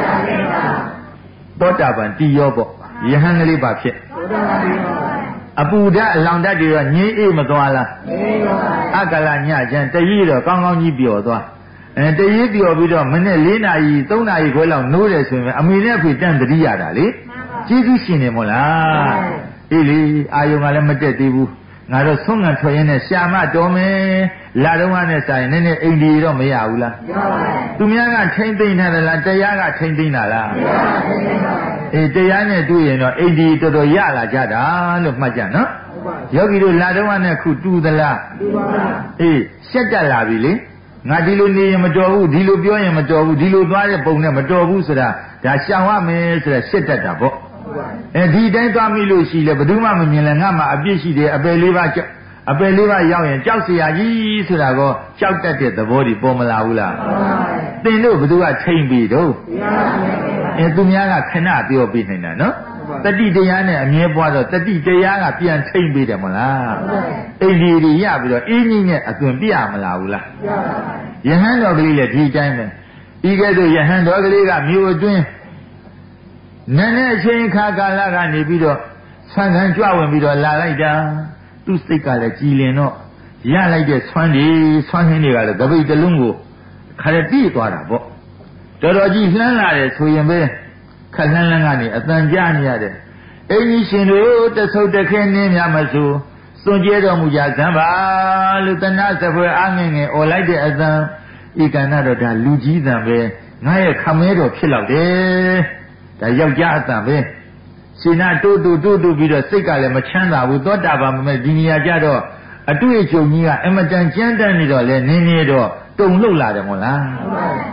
သောတာပန်တိရောပေါ့ယဟန်ကလေးပါဖြစ်အပူဓာတ်အလောင်ဓာတ်တွေတော့ငြိမ်းအေးမသွားလားအကလညချမ်းတကြီးတော့ကောင်းကောင်းကြီးပျော်သွားအဲတကြီးပျော်ပြီးတော့မနေ့၄နာရီ၃နာရီခွဲလောက်နိုးတယ်ဆိုရင်အမေနဲ့အဖေတန့်တတိရတာလေကျေးဇူးရှင်တယ်မို့လားအေးလေအာယုံကလည်းမတက်သေးဘူးငါတော့ဆုံးငံထွက်ရင်းနဲ့ရှာမတော်မယ်လာတော့ကနဲ့ဆိုင်နည်းနည်းအိမ်ဒီတော့မရဘူးလားမရပါဘူးသူများကထိမ့်သိမ့်ထားတယ်လားတရားကထိမ့်သိမ့်တာလားမရပါဘူးအေးတရားနဲ့တွေ့ရင်တော့အိမ်ဒီတော်တော်ရလာကြတာလို့မှတ်ကြနော်ယောဂီတို့လာတော့ကနဲ့ခုတူသလားတူပါဘူးအေးရှက်တက်လာပြီလေငါဒီလိုနေရင်မတော်ဘူးဒီလိုပြောရင်မတော်ဘူးဒီလိုသွားတဲ့ပုံနဲ့မတော်ဘူးဆိုတာဒါရှောင်ရမယ်ဆိုတာရှက်တက်တာပေါ့အဲဒီတိုင်းသွားမိလို့ရှိလဲဘယ်သူမှမမြင်လဲငါမှအပြစ်ရှိတယ်အပယ်လေးပါးအပယ်လေးပါးရောက်ရင်ကြောက်เสียကြီးဆိုတာကောကြောက်တတ်တဲ့သဘောတွေပေါ်မလာဘူးလားသင်တို့ဘယ်သူကထိမ့်ပြီးတော့အဲသူများကခဏပြောပြနေတာနော်တတိတရားနဲ့အမြဲပွားတော့တတိတရားကပြန်ထိမ့်ပြီးတယ်မလားအိမ်ကြီးတွေရပြီးတော့အင်းကြီးနဲ့အသွင်ပြရမလားဘူးလားယဟန်တော်ကလေးလည်းဒီတိုင်းပဲဤကဲ့သို့ယဟန်တော်ကလေးကမြို့အတွင်းနည်းနည်းအချိန်ခါကာလကနေပြီးတော့ဆန်းဆန်းကြွဝင်ပြီးတော့လာလိုက်တာသူ့စိတ်ကလည်းကြည်လင်တော့ရလိုက်တဲ့ဆွမ်းတွေဆွမ်းဟင်းတွေကလည်းတပိတ်တလုံးကိုခါရတိသွားတာပေါ့တော်တော်ကြီးလှမ်းလာတယ်ဆိုရင်ပဲခက်လှမ်းလှမ်းကနေအတန်ကြားနေရတယ်အင်းကြီးရှင်တို့တဆုပ်တခဲနင်းများမဆိုစွန့်ကြဲတော်မူကြစမ်းပါလို့တဏှစပွဲအားငယ်ငယ်អော်လိုက်တဲ့အတန်ဤကဏ္ဍတော့ဒါလူကြီးတန်ပဲငါရဲ့ခမဲတော်ဖြစ်လောက်တယ်ဒါယောက်ျားအတန်ပဲရှင်နာတိုးတိုးတိုးတိုးပြီးတော့စိတ်ကလည်းမချမ်းသာဘူးသောတာပန်မဲ့ဒီနေရာကြတော့အတွေ့အကြုံကြီးကအမတန်ကြမ်းတမ်းနေတော့လဲနင်းနေတော့တုံလှုပ်လာတယ်မို့လား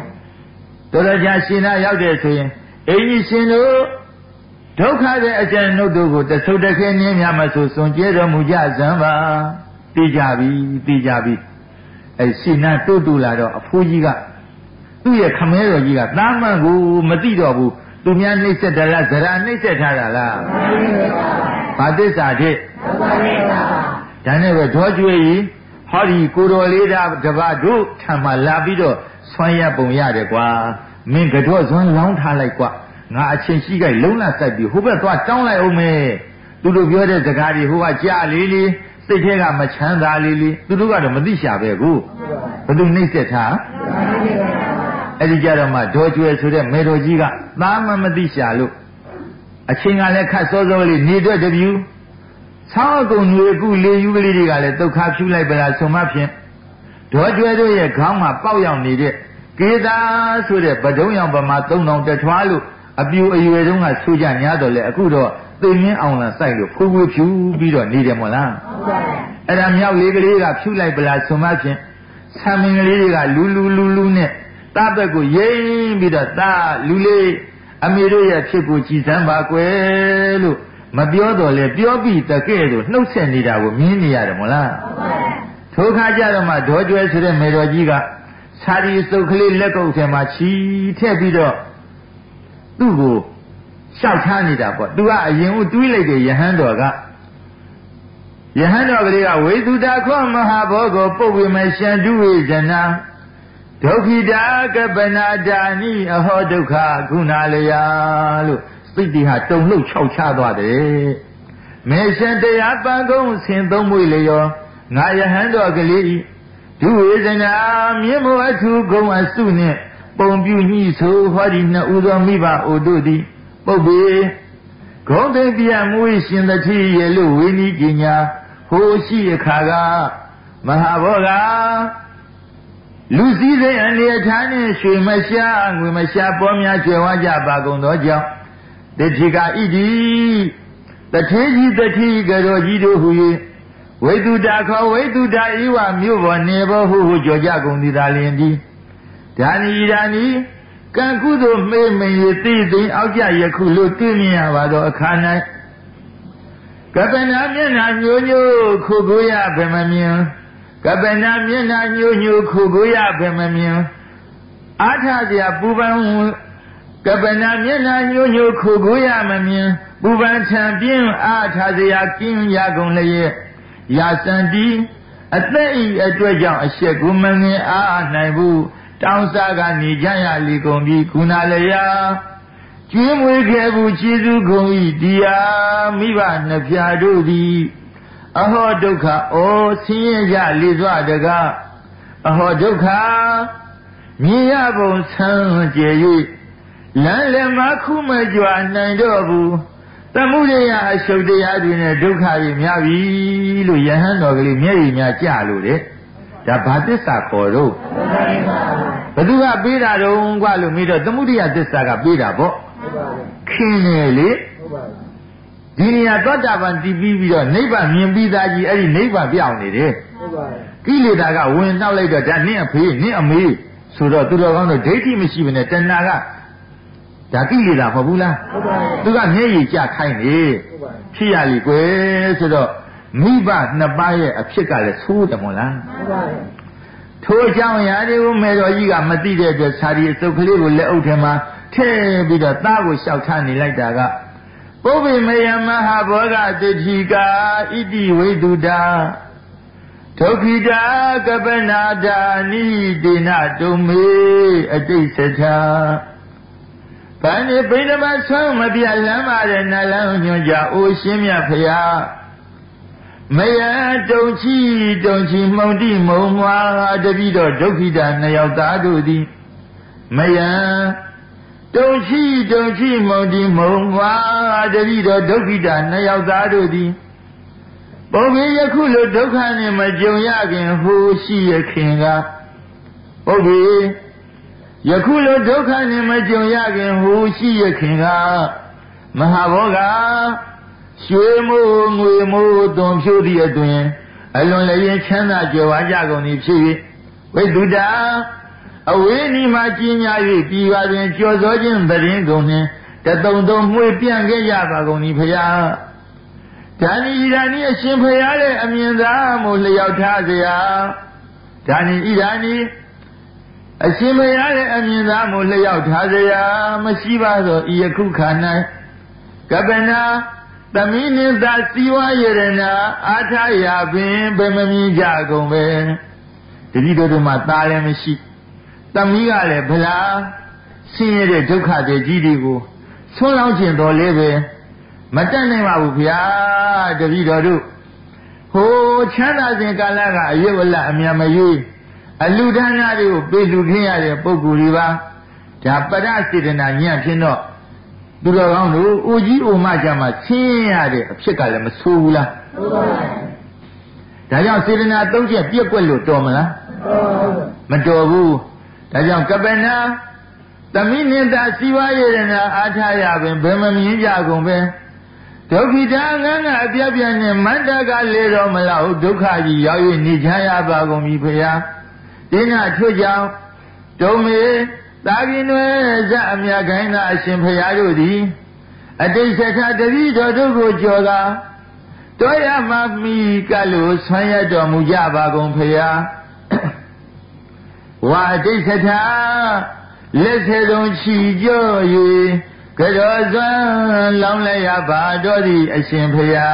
တော်တော်ကြာရှင်နာရောက်တဲ့ဆိုရင်အင်းကြီးရှင်တို့ဒုက္ခတဲ့အကျဉ်းတို့ကိုတဆုတ်တခဲနင်းများမဆိုစွန်ကြဲတော်မူကြစမ်းပါသိကြပြီသိကြပြီအဲရှင်နာတူတူလာတော့အဖိုးကြီးကသူ့ရဲ့ခမဲတော်ကြီးကသားမန်ကိုမသိတော့ဘူးသူများနှိမ့်ဆက်တယ်လားဇရာနှိမ့်ဆက်ထားတာလားဘာသစ္စာတဲ့ဒါနဲ့ပဲဒေါ်ကျွေးကြီးဟောဒီကိုတော်လေးတာတပတ်တို့ထံမှာလာပြီးတော့ဆွမ်းရပုံရတယ်ကွာမင်းကတော့ဇွမ်းလောင်းထားလိုက်ကွာငါအချင်းရှိကြလုံးလာစိုက်ပြီးဟိုဘက်သွားတောင်းလိုက်အောင်မေသူတို့ပြောတဲ့စကားတွေဟိုကကြားလေးလေးစိတ်ထဲကမချမ်းသာလေးလေးသူတို့ကတော့မသိရှာပဲကိုဘယ်သူနှိမ့်ဆက်ထားအဲ့ဒီကြတော့မှဒေါ်ကျွဲဆိုတဲ့မေတော်ကြီးကသားမမသိရှာလို့အချင်းကလည်းခတ်စောစောလေးနေတော့တပြူဆောင်းအကုန်တွေကုလေယူကလေးတွေကလည်းဒုက္ခဖြူလိုက်ပလားဆိုမှဖြင့်ဒေါ်ကျွဲတို့ရဲ့ခေါင်းမှာပေါက်ရောက်နေတဲ့ကေသာဆိုတဲ့ပဒုံရောင်ပမာသုံးတောင်တထွားလို့အပြူအရွယ်တုန်းကဆူကြညာတော့လေအခုတော့သိမင်းအောင်လာစိုက်လို့ဖူးဖူးဖြူပြီးတော့နေတယ်မို့လားဟုတ်ပါဘူးအဲ့ဒါမြောက်လေးကလေးကဖြူလိုက်ပလားဆိုမှဖြင့်ဆံမင်းကလေးတွေကလူလူလူလူနဲ့တားဘက်ကိုရိမ့်ပြီးတော့တားလူလေးအမေတို့ရဲ့ဖြစ်ကိုကြည်စမ်းပါကွယ်လို့မပြောတော့လေပြောပြီးတကဲ့သို့နှုတ်ဆက်နေတာကိုမြင်နေရတယ်မို့လားဟုတ်ပါဘူးထိုခါကျတော့မှဒေါ်ကျွဲဆိုတဲ့မေတော်ကြီးကစာရီစုပ်ကလေးလက်ကုပ်ထဲမှာချီထည့်ပြီးတော့သူ့ကိုရှောက်ထားနေတာပေါ့သူကအရင်ကတွေးလိုက်တဲ့ယဟန်တော်ကယဟန်တော်ကလေးကဝိသုဒ္ဓခောမဟာဘောကိုပုတ်ဝိမရှံတုဝေဇနာဒုက္ခိတာကပနာဒါနိအဟောဒုက္ခခုနာလျာလို့စိတ်တိဟာတုံလှုပ်ခြောက်ချသွားတယ်မေရှံတရားပန်ကုန်းဆင်သုံးမွေလျောငါယဟန်တော်ကလေးဒုဝေဇနာမြင့်မောအထုကုံအစုနှင့်ပုံပြုညှိဆိုဟောဒီနှစ်ဦးသောမိဘအိုတို့သည်ပုပ်ပေဂုံသိပြမွေးရှင်သတိရဲ့လို့ဝိနည်းပညာဟိုရှိအခါကမဟာဘောကလူစည်းစိမ်အနေထားနှင့်ရွှေမရှားငွေမရှားပေါ်များကျွယ်ဝကြပါကုန်သောကြောင့်တတိကဣတိတထေကြီးတတိကတော်ကြီးတို့ဟူ၍ဝိတုဒ္ဓခောဝိတုဒ္ဓဤဝမြို့ပေါ်နေဘောဟုဟုကြောကြကုန်သည်သာလျင်သည်ဒါနီဒါနီကံကုသိုလ်မေးမရေသိသိအောက်ကြယခုလို့တွေ့မြင်ရပါတော့အခါ၌ကပနာမျက်နှာညိုညိုခုကိုရဗမမြင်ကပနာမျက်နှာညိုညိုခုကိုရဗမမြင်အာထစရာပူပန်ကပနာမျက်နှာညိုညိုခုကိုရမမြင်ပူပန်ထံပြင်းအာထစရာကင်းရကုန်လျက်ရာစံတီအသက်ဤအတွက်ကြောင့်အရှက်ကိုမငင်အားနိုင်ဘူးတောင်းစားကနေကြရလီကုန်ပြီခုနာလျာကျွေးမွေးခဲ့ဘူးခြေစုကုန်ဤတရားမိဘနှစ်ဖြာတို့သည်အဟောဒုက္ခဩဆင်းရဲကြလေစွာတကားအဟောဒုက္ခမြင်ရပုံဆန်းကျဲ၍လမ်းလည်းမခုမကြွနိုင်တော့ဘူးသမှုရိယအရှုပ်တရားတွေနဲ့ဒုက္ခတွေများပြီလို့ယဟန်တော်ကလေးမျက်ရည်များကြလို့တဲ့ဒါဘာသစ္စာခေါ်တော့ဘယ်သူကပေးတာတော့ကွာလို့မိတော့သမှုရိယသစ္စာကပေးတာပေါ့ခင်းနေလေဒီနေရာသောတာပန်တည်ပြီးပြီးတော့နိဗ္ဗာန်မြင်ပြီးသားကြီးအဲ့ဒီနိဗ္ဗာန်ပြောင်းနေတယ်ကိလေသာကဝင်နှောက်လိုက်တော့ဒါနင့်အဖေနင့်အမေဆိုတော့သူတော်ကောင်းတို့ဒိဋ္ဌိမရှိဘဲနဲ့တဏှာကဒါကိလေသာမဟုတ်ဘူးလားသူကမျက်ရည်ကျခိုင်းနေဖြစ်ရလီကွယ်ဆိုတော့မိဘနှစ်ပါးရဲ့အဖြစ်ကလည်းသိုးတယ်မို့လားထိုအကြောင်းအရာတွေကိုမေတော်ကြီးကမသိတဲ့အတွက်စာရီအစုပ်ကလေးကိုလက်အုပ်ထဲမှာထည့်ပြီးတော့သားကိုလျှောက်ထားနေလိုက်တာကပုဗ္ဗေမယမဟာဘောဂတတိကာဣတိဝိတုဒ္ဓဒုက္ခိတာကပနာဒါနိဒေနတုံမေအတိစ္ဆထာဗန္ဒီပိဋကဆုံးမပြလမ်းပါတဲ့နလန်းညွှန်ကြအိုရှင်မြတ်ဖရာမယတုံချီတုံချီမှုန်တိမုံမွာတပိတော့ဒုက္ခိတာနှစ်ယောက်သားတို့သည်မယတုံချီတုံချီမှုန်တိမုံမွာတပိတော့ဒုက္ခိတာနှစ်ယောက်သားတို့သည်ပုဗ္ဗေယခုလိုဒုက္ခနှင့်မကြုံရခင်ဟိုရှိရခင်ကပုဗ္ဗေယခုလိုဒုက္ခနှင့်မကြုံရခင်ဟိုရှိရခင်ကမဟာဘောဂရွှေမိုးငွေမိုးသွန်ဖြိုးသည့်အတွင်အလွန်လည်းရင်ချမ်းသာကြွယ်ဝကြကုန်သည်ဖြစ်၍ဝိသုဒ္ဓအဝေးနီမှာကြီးညာ၍ပြည်ပါတွင်ကြော်စောခြင်းတရင်ကုန်နှင့်တသုံးသုံးမှွေပြန့်ခဲ့ကြပါကုန်၏ဖရာဓာနီဣဒာနီအရှင်ဖရာရဲ့အမြင်သာမို့လျောက်ထားเสียဓာနီဣဒာနီအရှင်ဖရာရဲ့အမြင်သာမို့လျောက်ထားเสียမရှိပါသောဤယခုခါ၌ကပ္ပနာသမီးနှင့်သာစီဝါယရဏအာထရာပင်ဘယ်မမြင်ကြကုန်ပဲတတိတော်တို့မှာသားလည်းမရှိသမီးကလည်းဗလားဆင်းရဲတဲ့ဒုက္ခတွေကြီးတွေကိုဆွမ်းလောင်းခြင်းတော်လေးပဲမတတ်နိုင်ပါဘူးဗျာတတိတော်တို့ဟိုချမ်းသာခြင်းကာလကအယုတ်အလတ်အမြတ်မရွေးအလူဒါနတွေကိုပေးလူခင်းရတဲ့ပုဂ္ဂိုလ်တွေပါဒါပရစေတနာညံ့ဖြစ်တော့သူတော်ကောင်းတို့အိုကြီးအိုမကြမှာဆင်းရတဲ့အဖြစ်ကလည်းမဆိုးဘူးလားဆိုးပါဘူးဒါကြောင့်စေတနာသုံးချက်ပြည့်ကွက်လို့တော်မလားမတော်ဘူးဒါကြောင့်ကပ္ပနာသမီးနှင့်သာစီဝါယရဏအာထရပင်ဘယ်မမြင်ကြကုန်ပဲဒုက္ခိတာငန်းကအပြပြနဲ့မန္တကလေတော်မလောက်ဒုက္ခကြီးရောက်၍နေချရပါကုန်ပြီဖရာဒီနာထွတ်ကြောင့်ဒုံမေသာကိနွယ်ဇအမြခိုင်းသာအရှင်ဖရာတို့သည်အတိတ်ဆက်ထတတိတော်တို့ကိုကြော်ကာတောရမမိကလို့ဆွမ်းရတော်မူကြပါကုန်ဖရာဝါအတိတ်ဆက်ထလက်စေတုံချီကြော့၍ကတော်စွမ်းလောင်းလည်းရပါတော်သည်အရှင်ဖရာ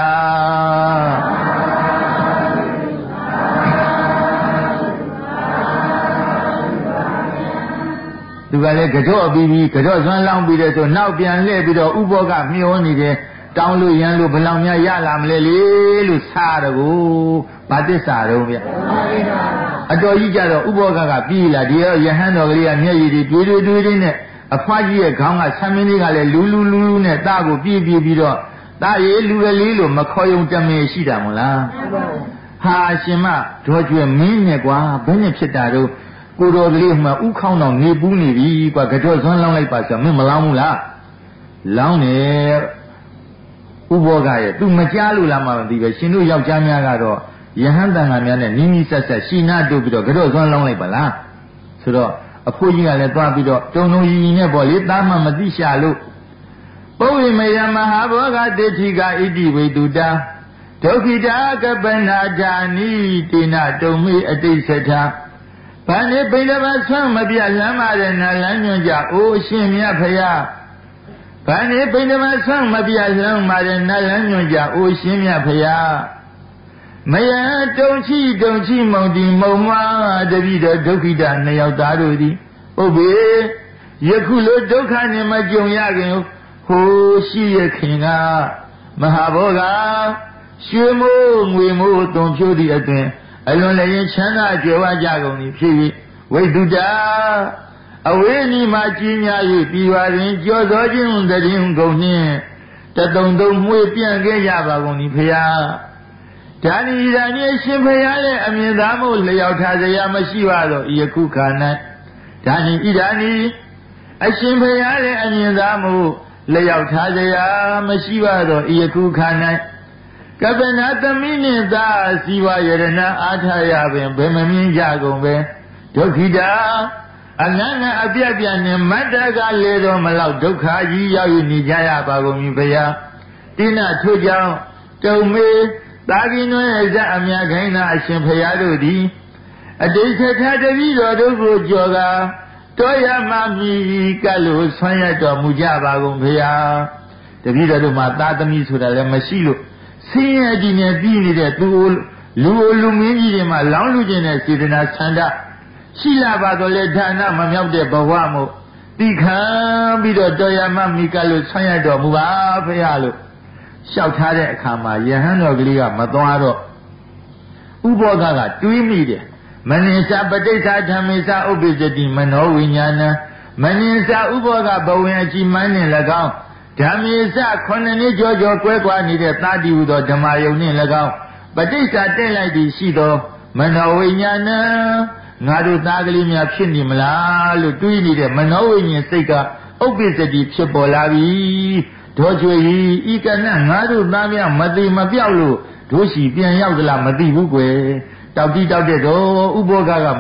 သူကလည်းကတော့အပြီးပြီးကတော့စွမ်းလောင်းပြီးတဲ့ဆိုနောက်ပြန်လှည့်ပြီးတော့ဥဘောကမျောနေတယ်တောင်းလို့ရန်လို့ဘလောင်များရလာမလဲလေလို့စားတော့ကိုဘာသစ္စာတော့ဗျအတော်ကြီးကြတော့ဥဘောကကပြီးလာဒီတော့ယဟန်တော်ကလေးကမျက်ရည်တွေတွေးတွေးတွေးတွေးနဲ့အဖွားကြီးရဲ့ခေါင်းကဆံမင်းလေးကလည်းလူလူလူလူနဲ့တာကိုပြေးပြေးပြီးတော့တာရေလူကလေးလို့မခေါ်ယုံတမဲရှိတာမို့လားဟာရှင်မဒေါ်ကျွဲမင်းနဲ့ကွာဘယ်နဲ့ဖြစ်တာတော့ကိုတော်ကလေးမှဥခေါင်းတော်နေပူးနေပြီကွာကြောစွမ်းလောင်းလိုက်ပါဆိုမင်းမလောင်းဘူးလားလောင်းတယ်ဥဘောကရဲ့ तू မကြားလို့လားမသိပဲရှင်တို့ယောက်ျားများကတော့ယဟန်တန်ဃာများနဲ့နီးနီးဆက်ဆက်ရှီနာတို့ပြီးတော့ကြောစွမ်းလောင်းလိုက်ပါလားဆိုတော့အဖိုးကြီးကလည်းသွားပြီးတော့တုံတုံရီရီနဲ့ပေါ့လေသားမှမသိရှာလို့ပုဝိမယမဟာဘောဂတေထိကဣတိဝေတုတာဒုက္ခိတာကပ္ပနာဓာနိတိနာတုံမေအတိစ္ဆထဘာနေပိဋကမဆွမ်းမပြလမ်းပါတဲ့နာလမ်းညွှန်ကြအိုရှင်မြတ်ဖရာဘာနေပိဋကမဆွမ်းမပြလမ်းပါတဲ့နာလမ်းညွှန်ကြအိုရှင်မြတ်ဖရာမယတုံချီတုံချီမုံတီမုံမတပိတော်ဒုက္ခိတနှစ်ယောက်သားတို့သည်ဟုတ်ပြီယခုလိုဒုက္ခနဲ့မကြုံရခင်ဟိုရှိရခင်ကမဟာဘောဂရွှေမိုးငွေမိုးသွန်ဖြိုးသည့်အတွင်အလွန်လည်းချမ်းသာကြွယ်ဝကြကုန်သည်ဖြစ်၍ဝိတုတာအဝေးနီမှာကြီးညာ၍ပြည်ပါတွင်ကြော်စောခြင်းတရင်ကုန်နှင့်တသုံးသုံးမှွေပြန့်ခဲ့ကြပါကုန်သည်ဖရာဓာနီဓာနီရှင်ဖရာရဲ့အမြင်သားမို့လျောက်ထားစရာမရှိပါတော့ယခုခါ၌ဓာနီဣဓာနီအရှင်ဖရာရဲ့အမြင်သားမို့လျောက်ထားစရာမရှိပါတော့ယခုခါ၌ကပ္ပနာသမီးနှင့်သာစီဝါယရဏအာထရပင်ဘယ်မမြင်ကြကုန်ပဲဒုက္ခိတာအနန္တအပြတ်ပြတ်နဲ့မတ္တကလေတော်မလောက်ဒုက္ခကြီးရောက်ရနေကြရပါကုန်ပြီဗျာတိနာထို့ကြောင့်တုံမေသာကိနွယ်ဇအမြခိုင်းသာအရှင်ဖရာတို့သည်အတိတ်ထတပိတော်တို့ကိုကြော်ကာတောရမမိကလို့ဆွမ်းရတော်မူကြပါကုန်ဗျာတပိတော်တို့မှာသာသမီဆိုတာလည်းမရှိလို့ဆင်းရဲကြီးနဲ့ပြီးနေတဲ့သူလူလူမင်းကြီးတွေမှာလောင်းလူကျင်တဲ့စေတနာဆန္ဒရှိလာပါတော့လေဌာနမမြောက်တဲ့ဘဝမို့တိခံပြီးတော့တော်ရမမိကလို့ဆွမ်းရတော်မူပါဖရာလို့လျှောက်ထားတဲ့အခါမှာယဟန်တော်ကလေးကမသွားတော့ဥဘောကကတွေးမိတယ်မနိစ္စပဋိစ္ဆာဓမ္မိစ္စဥပ္ပစ္စတိမနောဝိညာဏမနိစ္စဥဘောကဘဝင်အကြည်မန်းနှင့်၎င်းဓမ္မေစခုနှစ်နှစ်ကြောကြောကွဲကွာနေတဲ့သာတိဟုသောဓမ္မယုံနှင့်၎င်းပဋိစ္ဆာတက်လိုက်သည်ရှိသောမနောဝိညာဏငါတို့သားကလေးများဖြစ်နေမလားလို့တွေးနေတဲ့မနောဝိညာဉ်စိတ်ကဥပ္ပစ္စတိဖြစ်ပေါ်လာပြီဒေါ်ကျွေဤကနငါတို့သားများမသိမပြောက်လို့တို့ရှိပြန်ရောက်သလားမသိဘူးကွယ်တောက်တိတောက်တဲ့တော့ဥဘောကက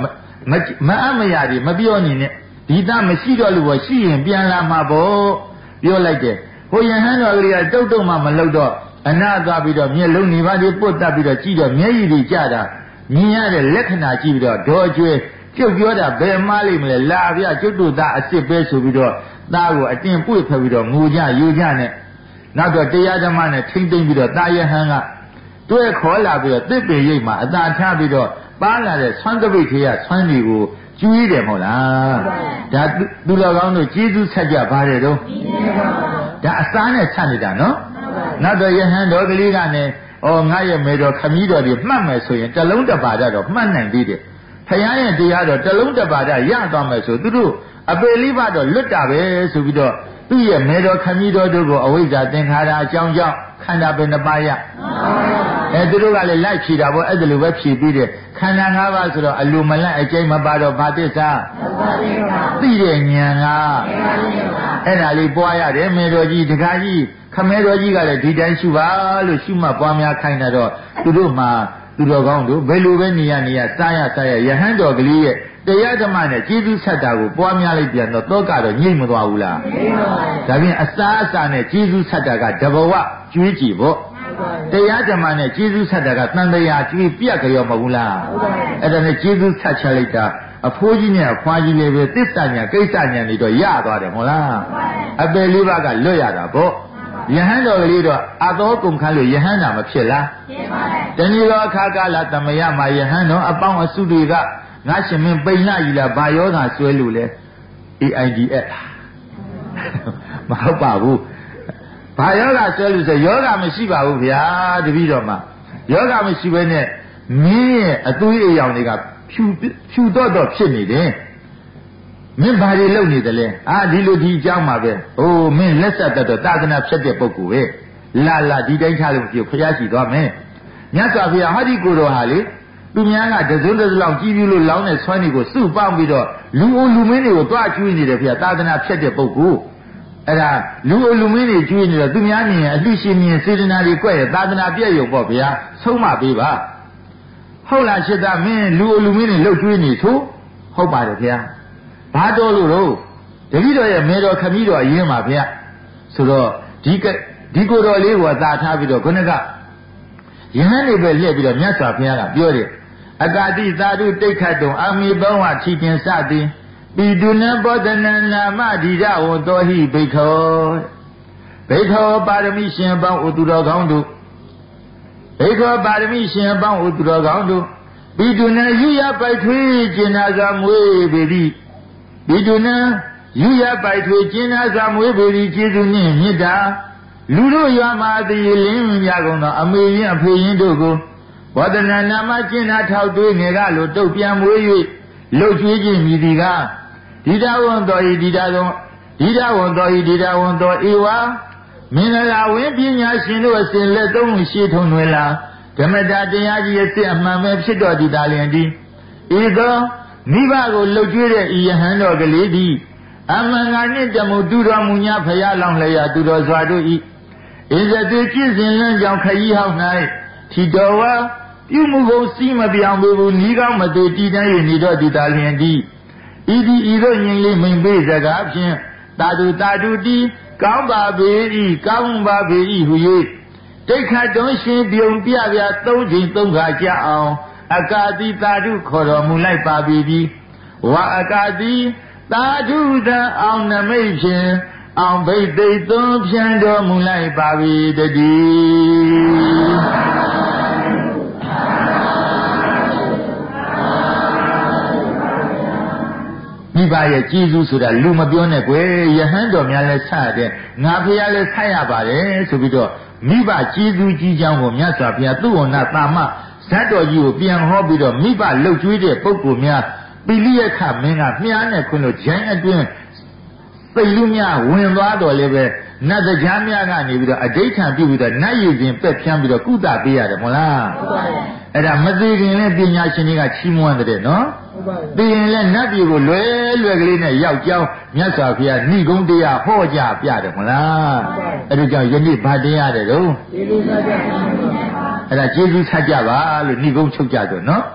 မအမရဒီမပြောနေနဲ့ဒီသားမရှိတော့လို့ဘောရှိရင်ပြန်လာမှာပေါ့ပြောလိုက်တယ်ဟိုယဟန်တော်ကလေးကတုတ်တုတ်မှမလုပ်တော့အနာသွားပြီးတော့မျက်လုံးနေပါဒီပုတ်တက်ပြီးတော့ကြည့်တော့မျက်ရည်တွေကျတာမြင်ရတဲ့လက္ခဏာကြည့်ပြီးတော့ဒေါ်ကျွဲကျုပ်ပြောတာဘယ်မှားလိမ့်မလဲလာဗျကျုပ်တို့သားအစ်စ်ပဲဆိုပြီးတော့သားကိုအတင်ပွေ့ဖက်ပြီးတော့ငိုကြယူကြနဲ့နောက်တော့တရားဓမ္မနဲ့ထိမ့်သိမ့်ပြီးတော့တာယဟန်ကတွဲခေါ်လာပြီးတော့တစ်ပင်ရိပ်မှာအသာထားပြီးတော့ပါလာတဲ့ဆွမ်းကပိတ်ခေရဆွမ်းတွေကိုကျွေးတယ်မဟုတ်လားဒါသူတော်ကောင်းတို့ကျေးဇူးဆက်ကြပါတယ်တော့ဒါအစားနဲ့ဆက်နေတာနော်နောက်တော့ယဟန်တော်ကလေးကလည်းဩငါရဲ့မေတော်ခမည်းတော်တွေမှတ်မယ်ဆိုရင်တလုံးတပါဒတော့မှတ်နိုင်သေးတယ်ဖယားရဲ့တရားတော်တလုံးတပါဒရသွားမယ်ဆိုသူတို့အပေလေးပါတော့လွတ်တာပဲဆိုပြီးတော့သူ့ရဲ့မေတော်ခမည်းတော်တို့ကိုအဝိဇ္ဇာသင်္ခါရအကြောင်းကြောင့်ခန္ဓာပဲနှစ်ပါးရအဲသူတို့ကလည်းလိုက်ဖြေတာပေါ့အဲ့ဒါလိုပဲဖြေပြီးတယ်ခန္ဓာ၅ပါးဆိုတော့အလိုမလန့်အကျိမပါတော့ဘာသစ္စာသိတဲ့ဉာဏ်ကအဲ့ဒါလေးပွားရတယ်မေတော်ကြီးတခါကြီးခမဲတော်ကြီးကလည်းဒီတိုင်းရှုပါလို့ရှုမှတ်ပွားများခိုင်းတာတော့သူတို့မှသူတော်ကောင်းတို့ဘယ်လိုပဲနေရနေရစားရစားရယဟန်တော်ကလေးရဲ့တရားဓမ္မနဲ့ကျေးဇူးဆက်တာကိုပွားများလိုက်ပြန်တော့တောကတော့ညှိမသွားဘူးလားဒါဖြင့်အစားအစာနဲ့ကျေးဇူးဆက်တာကတဘဝကျွေးကြည့်ဖို့တရားဓမ္မနဲ့ကျေးဇူးဆက်တာကတန်တရားကျွေးပြတ်ကြရောမဟုတ်လားအဲ့ဒါနဲ့ကျေးဇူးဆက်ချလိုက်တာအဖိုးကြီးနဲ့အဖွားကြီးလည်းပဲသစ္စာညာကိစ္စညာနေတော့ရသွားတယ်မဟုတ်လားအပယ်လေးပါးကလွတ်ရတာပေါ့ယဟန်တော်ကလေးတော့အသောကုန်ခန်းလို့ယဟန်တာမဖြစ်လားဖြစ်ပါတယ်တဏှီတော်အခါကာလသမယမှာယဟန်တော်အပေါင်းအစုတွေကငါရှင်မင်းပိန်နာကြီးလားဘာယောဂါဆွဲလို့လဲ အေးအိုင်ဒီ အက် မဟုတ်ပါဘူးဘာယောဂါဆွဲလို့ဆိုယောဂါမရှိပါဘူးဗျာတပည့်တော်မှာယောဂါမရှိဘဲနဲ့မင်းရဲ့အသွေးအရောင်တွေကဖြူဖြူတော့တော့ဖြစ်နေတယ်မင်းဘာတွေလုပ်နေတယ်လဲအာဒီလိုဒီအကြောင်းပါပဲဟိုမင်းလက်ဆက်တော့သာသနာဖြတ်တဲ့ပုဂ္ဂိုလ်ပဲလာလာဒီတိုင်းချလို့ပြုဖျားရှိသွားမယ်မြတ်စွာဘုရားဟောဒီကိုယ်တော်ဟာလေသူများကတစုံတစလောက်ကြည်ပြလို့လောင်းတဲ့ဆွမ်းတွေကိုစုပေါင်းပြီးတော့လူအိုလူမင်းတွေကိုတွားကျွေးနေတယ်ဘုရားသာသနာဖြတ်တဲ့ပုဂ္ဂိုလ်အဲ့ဒါလူအိုလူမင်းတွေကျွေးနေတော့သူများမြင်ရင်အလှရှင်မြင်စေတနာတွေကွက်ရသာသနာပြည့်ရုံပေါ့ဗျာဆုံးမပေးပါဟုတ်လားရှစ်သားမင်းလူအိုလူမင်းတွေလှုပ်ကျွေးနေသို့ဟုတ်ပါတယ်ဗျာဘာတော်လို့တော့တပည့်တော်ရဲ့မေတော်ခမည်းတော်အရင်ပါဗျာဆိုတော့ဒီဒီကိုယ်တော်လေးကိုသာထားပြီးတော့ခုနကယဟန်နေပဲလှည့်ပြီးတော့မြတ်စွာဘုရားကပြောတယ်အကာတိသာဓုတိတ်ခတ်တုံအမိဘောဝထီကျင်စသည်ပိတုနဘောဓနနာမဓိရဝတောဟိဘိက္ခောဘိက္ခောပါရမီရှင်ပေါင်းဥသူတော်ကောင်းတို့ဘိက္ခောပါရမီရှင်ပေါင်းဥသူတော်ကောင်းတို့ပိတုနယူရပိုက်ထွေးကျင်နာကမွေပေသည်ပိတုနယူရပိုက်ထွေးကျင်နာကမွေပေသည်ကျေးဇူးနှင့်မေတ္တာလူတို့ရွာမှာတည်လင်းမြကုန်သောအမေရင်အဖေရင်တို့ကိုဘောဓနာနာမကျင့်နာထောက်တွေးငယ်ကလိုတုတ်ပြန်မွေး၍လှုပ်ကျွေးခြင်းမြည်သည်ကဒီတာဝံတော်ဤဒီတာသောဒီတာဝံတော်ဤဒီတာဝံတော်ဧဝမင်္ဂလာဝင်းပညာရှင်တို့အစဉ်လက်သုံးရှေ့ထုံတွင်လာဓမ္မတာတရားကြီးရဲ့စစ်အမှန်ပဲဖြစ်တော်ဒီတာလျင်ဒီဤသောမိဘကိုလှုပ်ကျွေးတဲ့ဤယဟန်တော်ကလေးသည်အမှန်ငါနှင့်တမှုတူတော်မူညာဖရာလောင်းလျာတူတော်စွာတို့ဤဣဇတိကျင့်စဉ်လမ်းကြောင့်ခရီးဟောင်း၌ထီတော်ဝါပြုမှုကုန်စီးမပြောင်းပေဘူးနီးကောင်းမသေးတည်တန်း၍နေတော့ဒီတာလျင်ဒီဤဒီဤတို့ငြိမ်လေးမိန်ပေးစကားဖြင့်တာတုတာတုတီကောင်းပါပေ၏ကောင်းပါပေ၏ဟူ၍တိတ်ခတ်တွန်းရှင်ပြုံပြပြသုံးချိန်သုံးခါကြအောင်အကာတိတာတုခေါ်တော်မူလိုက်ပါပြီဒီဝါအကာတိတာတုတံအောင်နမိတ်ဖြင့်အောင်ဘိတ်သိသွန်းဖြန့်တော်မူလိုက်ပါပြီတည်းမိဘရဲ့ကျေးဇူးဆိုတာလူမပြောနဲ့ကွယ်ယဟန်တော်များလည်းဆတ်တယ်ငါဖះလည်းဆတ်ရပါတယ်ဆိုပြီးတော့မိဘကျေးဇူးကြီးကြောင်းကိုမြတ်စွာဘုရားသူ့ဝဏ္ဏတာမဇတ်တော်ကြီးကိုပြန်ဟောပြီးတော့မိဘလှုပ်ကြွေးတဲ့ပုဂ္ဂိုလ်များပိလိယခမင်းကမြားနဲ့ခွန်းလို့ဂျိုင်းအတွင်းသိလူများဝင်သွားတော်လည်းပဲနတ်တရားများကနေပြီးတော့အဋိဌံပြုပြီးတော့နတ်ရည်စဉ်ပက်ဖြန်းပြီးတော့ကုသပေးရတယ်မဟုတ်လားဟုတ်ပါဘူးအဲ့ဒါမသိခင်လည်းပညာရှင်တွေကချီးမွမ်းတဲ့နော်ဟုတ်ပါဘူးသိရင်လည်းနတ်ပြည်ကိုလွယ်လွယ်ကလေးနဲ့ရောက်ကြောင်းမြတ်စွာဘုရားဏိဂုံးတရားဟောကြားပြတယ်မဟုတ်လားအဲ့ဒါကြောင့်ယနေ့ဗတ်တရားတယ်တော့ကျေးဇူးဆက်ကြပါအဲ့ဒါကျေးဇူးဆက်ကြပါလို့ဏိဂုံးချုပ်ကြတော့နော်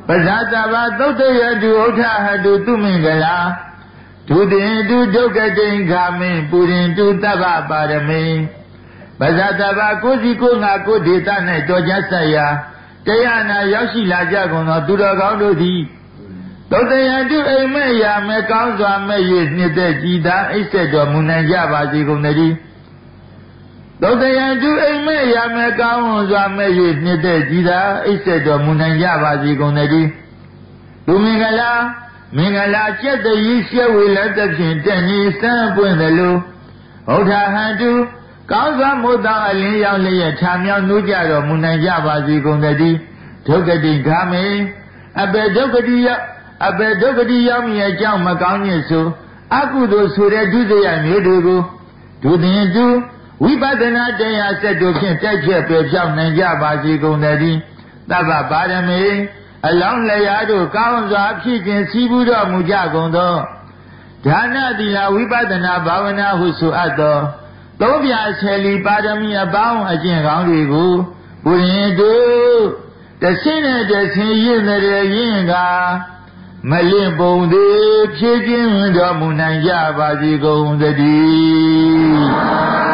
ပဇာတဘာသုတ်တယတုဥထဟတုသူမင်္ဂလာဒုတင်တုဒုက္ကတိင်္ဂမင်းပူရင်တုတဗ္ဗပါရမေပဇာတဘာကိုစီကိုငါကိုဒေသ၌တော်ကြဆက်ရာတရားနာရောက်ရှိလာကြကုန်သောသူတော်ကောင်းတို့သည်သုတ်တယတုအိမ်မဲ့ရာမဲ့ကောင်းစွာမဲ့၍နှစ်သက်ကြည်သာအိပ်ဆက်တော်မူနိုင်ကြပါစေကုန်သတည်းသုတ်တယတုအိမ်မဲ့ရာမဲ့ကောင်းစွာမဲ့၍နှစ်သက်ကြည်သာအိပ်ဆက်တော်မူနိုင်ကြပါစေကုန်သတည်းသူမင်္ဂလာမင်္ဂလာကျက်တည်းရှဲဝေလက်သဖြင့်တဏှီစံပွင့်သလိုဥဒ္ဓဟံတုကောင်းစွာမို့သောအလင်းရောက်လျက်ထာမြောက်နှိုးကြတော်မူနိုင်ကြပါစေကုန်သတည်းဒုက္ကတိဂါမေအဘေဒုက္ကတိယအဘေဒုက္ကတိရောက်မြဲအကြောင်းမကောင်းညစ်ဆိုအကုသိုလ်ဆိုတဲ့ဒုစရိုက်မျိုးတွေကိုဒုတင်တုဝိပဿနာတရားစက်တို့ဖြင့်တိုက်ချက်ပယ်ဖြောင်းနိုင်ကြပါစေကုန်သတည်းသဗ္ဗပါရမေအလောင်းလျာတို့ကောင်းစွာဖြစ်ခြင်းစီးပူးတော်မူကြကုန်သောဒါနသီလဝိပဿနာဘာဝနာဟုဆိုအပ်သောသုံးပြဆယ်လီပါရမီအပေါင်းအကျင့်ကောင်းတွေကိုဘုရင်တို့တဆင်းနဲ့တဆင်းရင့်တဲ့ရင်ကမလင့်ပုံသေးဖြည့်ခြင်းတော်မူနိုင်ကြပါစေကုန်သတည်း